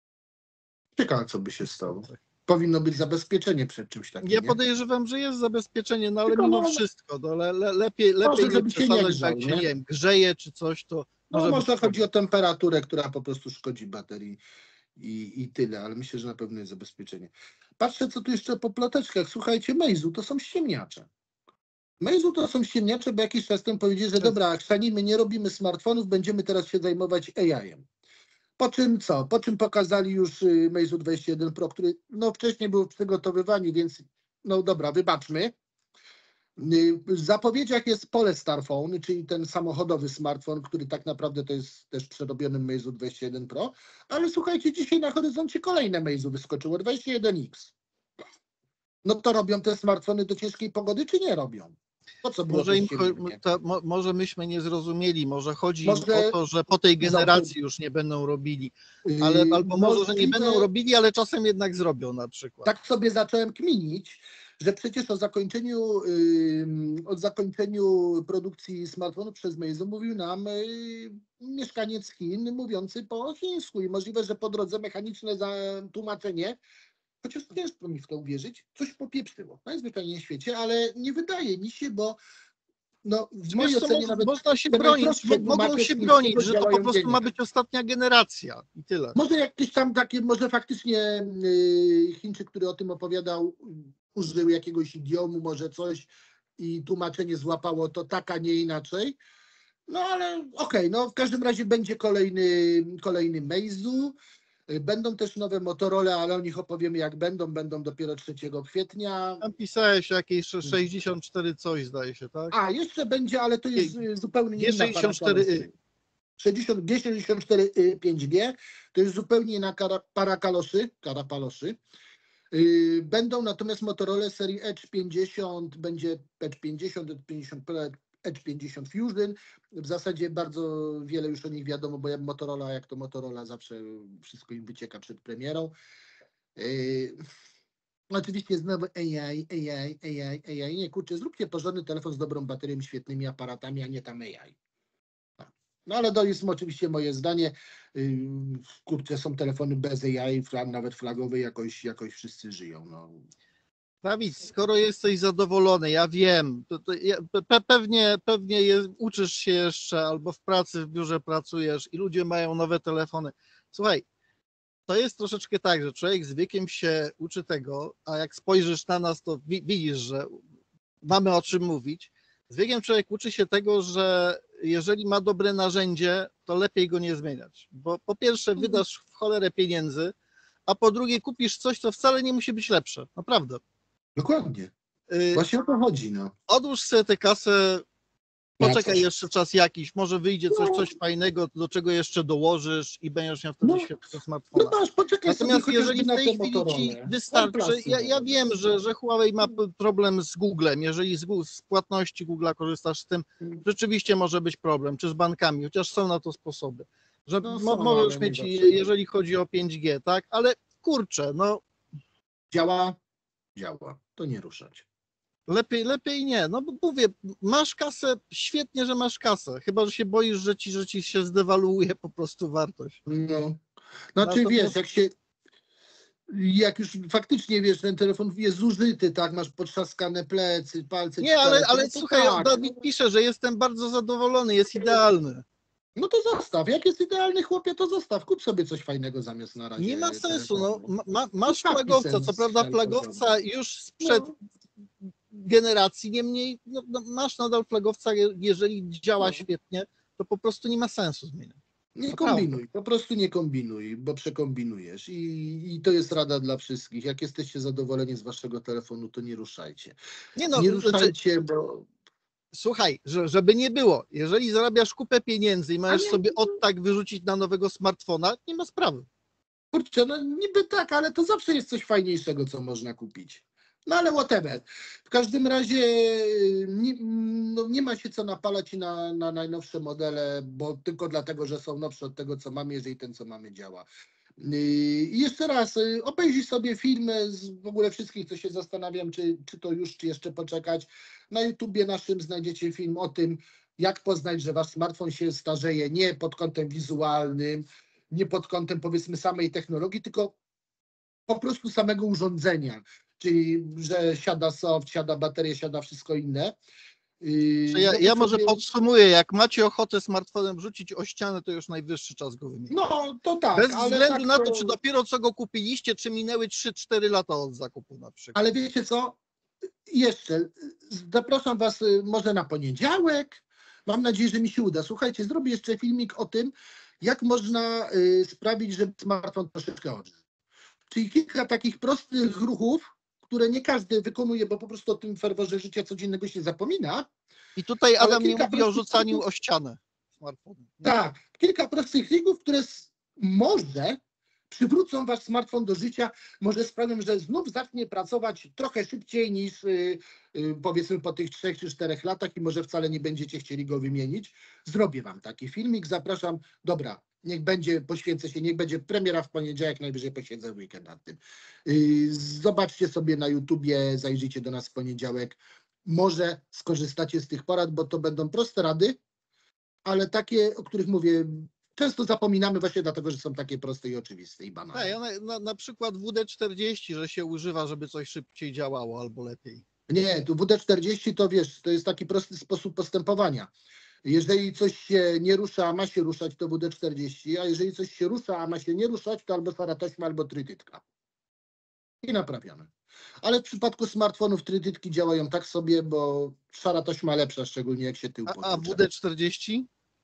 Ciekawe, co by się stało. Powinno być zabezpieczenie przed czymś takim. Ja nie? podejrzewam, że jest zabezpieczenie, no ale Tylko mimo no- wszystko, no, le, le, lepiej, lepiej nie żeby się nie przesadzać, grzał, że jak się, nie? nie wiem, grzeje czy coś, to No może może być chodzi o problem. temperaturę, która po prostu szkodzi baterii i, i tyle, ale myślę, że na pewno jest zabezpieczenie. Patrzę, co tu jeszcze po ploteczkach. Słuchajcie, Meizu to są ściemniacze. Meizu to są ściemniacze, bo jakiś czas temu powiedzieli, że dobra, chrzanimy, nie robimy smartfonów, będziemy teraz się zajmować A I-em. Po czym co? Po czym pokazali już y, Meizu dwadzieścia jeden Pro, który no wcześniej był w przygotowywaniu, więc no dobra, wybaczmy. Y, W zapowiedziach jest Polestar Phone, czyli ten samochodowy smartfon, który tak naprawdę to jest też przerobiony Meizu dwadzieścia jeden Pro, ale słuchajcie, dzisiaj na horyzoncie kolejne Meizu wyskoczyło, dwadzieścia jeden X. No to robią te smartfony do ciężkiej pogody, czy nie robią? Po co było Może, to im, cho- ściemnienie? to, mo, może myśmy nie zrozumieli, może chodzi Może- im o to, że po tej generacji już nie będą robili, ale, Yy, albo może, że nie możliwe- będą robili, ale czasem jednak zrobią na przykład. Tak sobie zacząłem kminić, że przecież o zakończeniu, yy, o zakończeniu produkcji smartfonów przez Meizu mówił nam yy, mieszkaniec Chin mówiący po chińsku i możliwe, że po drodze mechaniczne zatłumaczenie, chociaż ciężko mi w to uwierzyć, coś popieprzyło. Najzwyczajniej w świecie, ale nie wydaje mi się, bo no, w mojej Wiesz co, ocenie mo- nawet można się te bronić, najprostsze mo- mogą tłumacze się z bronić, chińskiego że to po działają prostu ma dziennie. być ostatnia generacja i tyle. Może jakieś tam takie, może faktycznie yy, Chińczyk, który o tym opowiadał, użył jakiegoś idiomu, może coś i tłumaczenie złapało to tak, a nie inaczej. No ale okej, okay, no w każdym razie będzie kolejny, kolejny Meizu. Yy, Będą też nowe Motorola, ale o nich opowiemy jak będą. Będą dopiero trzeciego kwietnia. Tam pisałeś jakieś sześćdziesiąt cztery coś, zdaje się, tak? A, jeszcze będzie, ale to jest yy, zupełnie G inna sześćdziesiąt cztery Y. sześćdziesiąt, G sześćdziesiąt cztery pięć G to jest zupełnie inna kara, para kaloszy, kara paloszy. Yy, Będą natomiast Motorola serii Edge pięćdziesiąt, będzie Edge pięćdziesiąt, Edge pięćdziesiąt Pro, Edge pięćdziesiąt Fusion. W zasadzie bardzo wiele już o nich wiadomo, bo jak Motorola, jak to Motorola, zawsze wszystko im wycieka przed premierą. Yy, Oczywiście znowu A I, A I, A I, A I. Nie, kurczę, zróbcie porządny telefon z dobrą baterią, świetnymi aparatami, a nie tam A I. No ale to jest oczywiście moje zdanie. Yy, Kurczę, są telefony bez A I, nawet flagowe, jakoś, jakoś wszyscy żyją. No. Dawid, skoro jesteś zadowolony, ja wiem, to, to ja, pe, pewnie, pewnie je, uczysz się jeszcze albo w pracy, w biurze pracujesz i ludzie mają nowe telefony. Słuchaj, to jest troszeczkę tak, że człowiek z wiekiem się uczy tego, a jak spojrzysz na nas, to wi widzisz, że mamy o czym mówić. Z wiekiem człowiek uczy się tego, że jeżeli ma dobre narzędzie, to lepiej go nie zmieniać. Bo po pierwsze wydasz w cholerę pieniędzy, a po drugie kupisz coś, co wcale nie musi być lepsze. Naprawdę. Dokładnie. Y, Właśnie o to chodzi, no. Odłóż sobie tę kasę, poczekaj coś. jeszcze czas jakiś, może wyjdzie coś, No. coś fajnego, do czego jeszcze dołożysz i będziesz miał wtedy No. świetnego No smartfona. masz, poczekaj sobie Natomiast chociażby jeżeli w na tej tę chwili ci Motorolę. wystarczy, OnePlusy ja, ja nowe. wiem, że, że Huawei ma p- problem z Googlem, jeżeli z, Gu- z płatności Google'a korzystasz z tym, rzeczywiście może być problem, czy z bankami, chociaż są na to sposoby. Że No mo, są, możesz ale nie mieć, zawsze. jeżeli chodzi o pięć G, tak? Ale kurczę, no Działa? Działa. To nie ruszać. lepiej, lepiej nie. No bo mówię, masz kasę, świetnie, że masz kasę, chyba że się boisz, że ci, że ci się zdewaluuje po prostu wartość. No. Znaczy Natomiast- wiesz, jak się jak już faktycznie wiesz, ten telefon jest zużyty, tak, masz potrzaskane plecy, palce. Nie, ale, cztery, ale no to słuchaj, tak, Dawid no, pisze, że jestem bardzo zadowolony, jest idealny. no to zostaw. Jak jest idealny chłopie, to zostaw. Kup sobie coś fajnego zamiast na razie. Nie ma sensu, no, telefonu. ma, masz Taki flagowca, sens co prawda ten flagowca już sprzed No. generacji, niemniej no, no, masz nadal flagowca, je- jeżeli działa No. świetnie, to po prostu nie ma sensu zmieniać. Nie Naprawdę. kombinuj, po prostu nie kombinuj, bo przekombinujesz. I, I to jest rada dla wszystkich. Jak jesteście zadowoleni z waszego telefonu, to nie ruszajcie. Nie no, Nie znaczy, ruszajcie, bo słuchaj, że, żeby nie było, jeżeli zarabiasz kupę pieniędzy i możesz nie- sobie od tak wyrzucić na nowego smartfona, nie ma sprawy. kurczę, no niby tak, ale to zawsze jest coś fajniejszego, co można kupić. No ale whatever. W każdym razie nie, no, nie ma się co napalać na, na najnowsze modele, bo tylko dlatego, że są nowsze od tego, co mamy, jeżeli ten, co mamy, działa. I jeszcze raz, y, obejrzyj sobie filmy z w ogóle wszystkich, co się zastanawiam, czy, czy to już, czy jeszcze poczekać. Na YouTubie naszym znajdziecie film o tym, jak poznać, że wasz smartfon się starzeje nie pod kątem wizualnym, nie pod kątem powiedzmy samej technologii, tylko po prostu samego urządzenia. Czyli, że siada soft, siada bateria, siada wszystko inne. Yy, Że ja, no to ja może sobie- podsumuję, jak macie ochotę smartfonem rzucić o ścianę, to już najwyższy czas go wymienić. No, to tak. Bez ale względu tak na to, czy dopiero co go kupiliście, czy minęły trzy cztery lata od zakupu na przykład. Ale wiecie co? Jeszcze zapraszam was y, może na poniedziałek. Mam nadzieję, że mi się uda. Słuchajcie, zrobię jeszcze filmik o tym, jak można y, sprawić, żeby smartfon troszeczkę odżył. Czyli kilka takich prostych ruchów, które nie każdy wykonuje, bo po prostu o tym ferworze życia codziennego się zapomina. I tutaj ale Adam nie kilka mówi o prostych rzucaniu trików- o ścianę smartfonem. Tak, kilka prostych trików, które s- może przywrócą wasz smartfon do życia, może sprawią, że znów zacznie pracować trochę szybciej niż y, y, powiedzmy po tych trzech czy czterech latach i może wcale nie będziecie chcieli go wymienić. Zrobię wam taki filmik, zapraszam. Dobra, niech będzie, poświęcę się, niech będzie premiera w poniedziałek, najwyżej posiedzę w weekend nad tym. Y, zobaczcie sobie na YouTubie, zajrzyjcie do nas w poniedziałek. Może skorzystacie z tych porad, bo to będą proste rady, ale takie, o których mówię, często zapominamy właśnie dlatego, że są takie proste i oczywiste i banalne. Tak, ja na, na, na przykład W D czterdzieści, że się używa, żeby coś szybciej działało albo lepiej. Nie, tu W D czterdzieści to wiesz, to jest taki prosty sposób postępowania. Jeżeli coś się nie rusza, a ma się ruszać, to W D czterdzieści, a jeżeli coś się rusza, a ma się nie ruszać, to albo szara taśma, albo trytytka. I naprawione. Ale w przypadku smartfonów trytytki działają tak sobie, bo szara taśma lepsza, szczególnie jak się tył A, a potłucze. W D czterdzieści?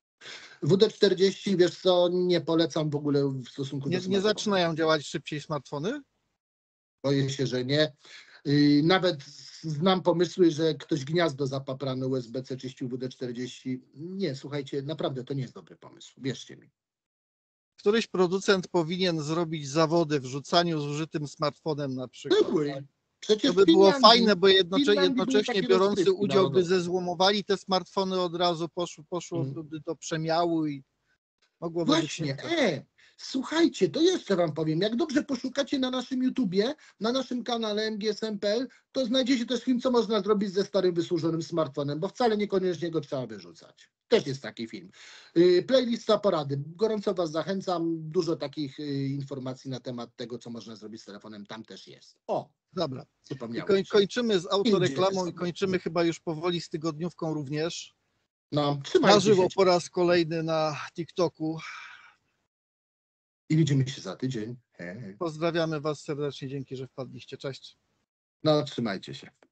W D czterdzieści, wiesz co, nie polecam w ogóle w stosunku Nie, do nie smartfonu. zaczynają działać szybciej smartfony? Boję się, że nie. Yy, Nawet znam pomysły, że ktoś gniazdo zapaprane U S B C czyścił W D czterdzieści. Nie, słuchajcie, naprawdę to nie jest dobry pomysł. Wierzcie mi. Któryś producent powinien zrobić zawody w rzucaniu zużytym smartfonem na przykład. Były. Przecież To by w było Finlandii- fajne, bo w jednocze, Finlandii były jednocześnie takie biorący rozgrywki udział by narodowe. zezłomowali te smartfony od razu, poszło, poszło Mm. do, do przemiału i mogłoby być Właśnie, ciekawe. e, słuchajcie, to jeszcze wam powiem, jak dobrze poszukacie na naszym YouTubie, na naszym kanale M G S M kropka P L, to znajdziecie też film, co można zrobić ze starym, wysłużonym smartfonem, bo wcale niekoniecznie go trzeba wyrzucać. Też jest taki film. Yy, Playlista porady. Gorąco was zachęcam. Dużo takich yy, informacji na temat tego, co można zrobić z telefonem, tam też jest. O, Dobra. I Zapomniałem. koń, kończymy z autoreklamą Idzie i kończymy chyba już powoli z tygodniówką również. No, Na trzymajcie żywo się po raz kolejny na TikToku. i widzimy się za tydzień. Hej. Pozdrawiamy Was serdecznie, dzięki, że wpadliście. Cześć. No, trzymajcie się.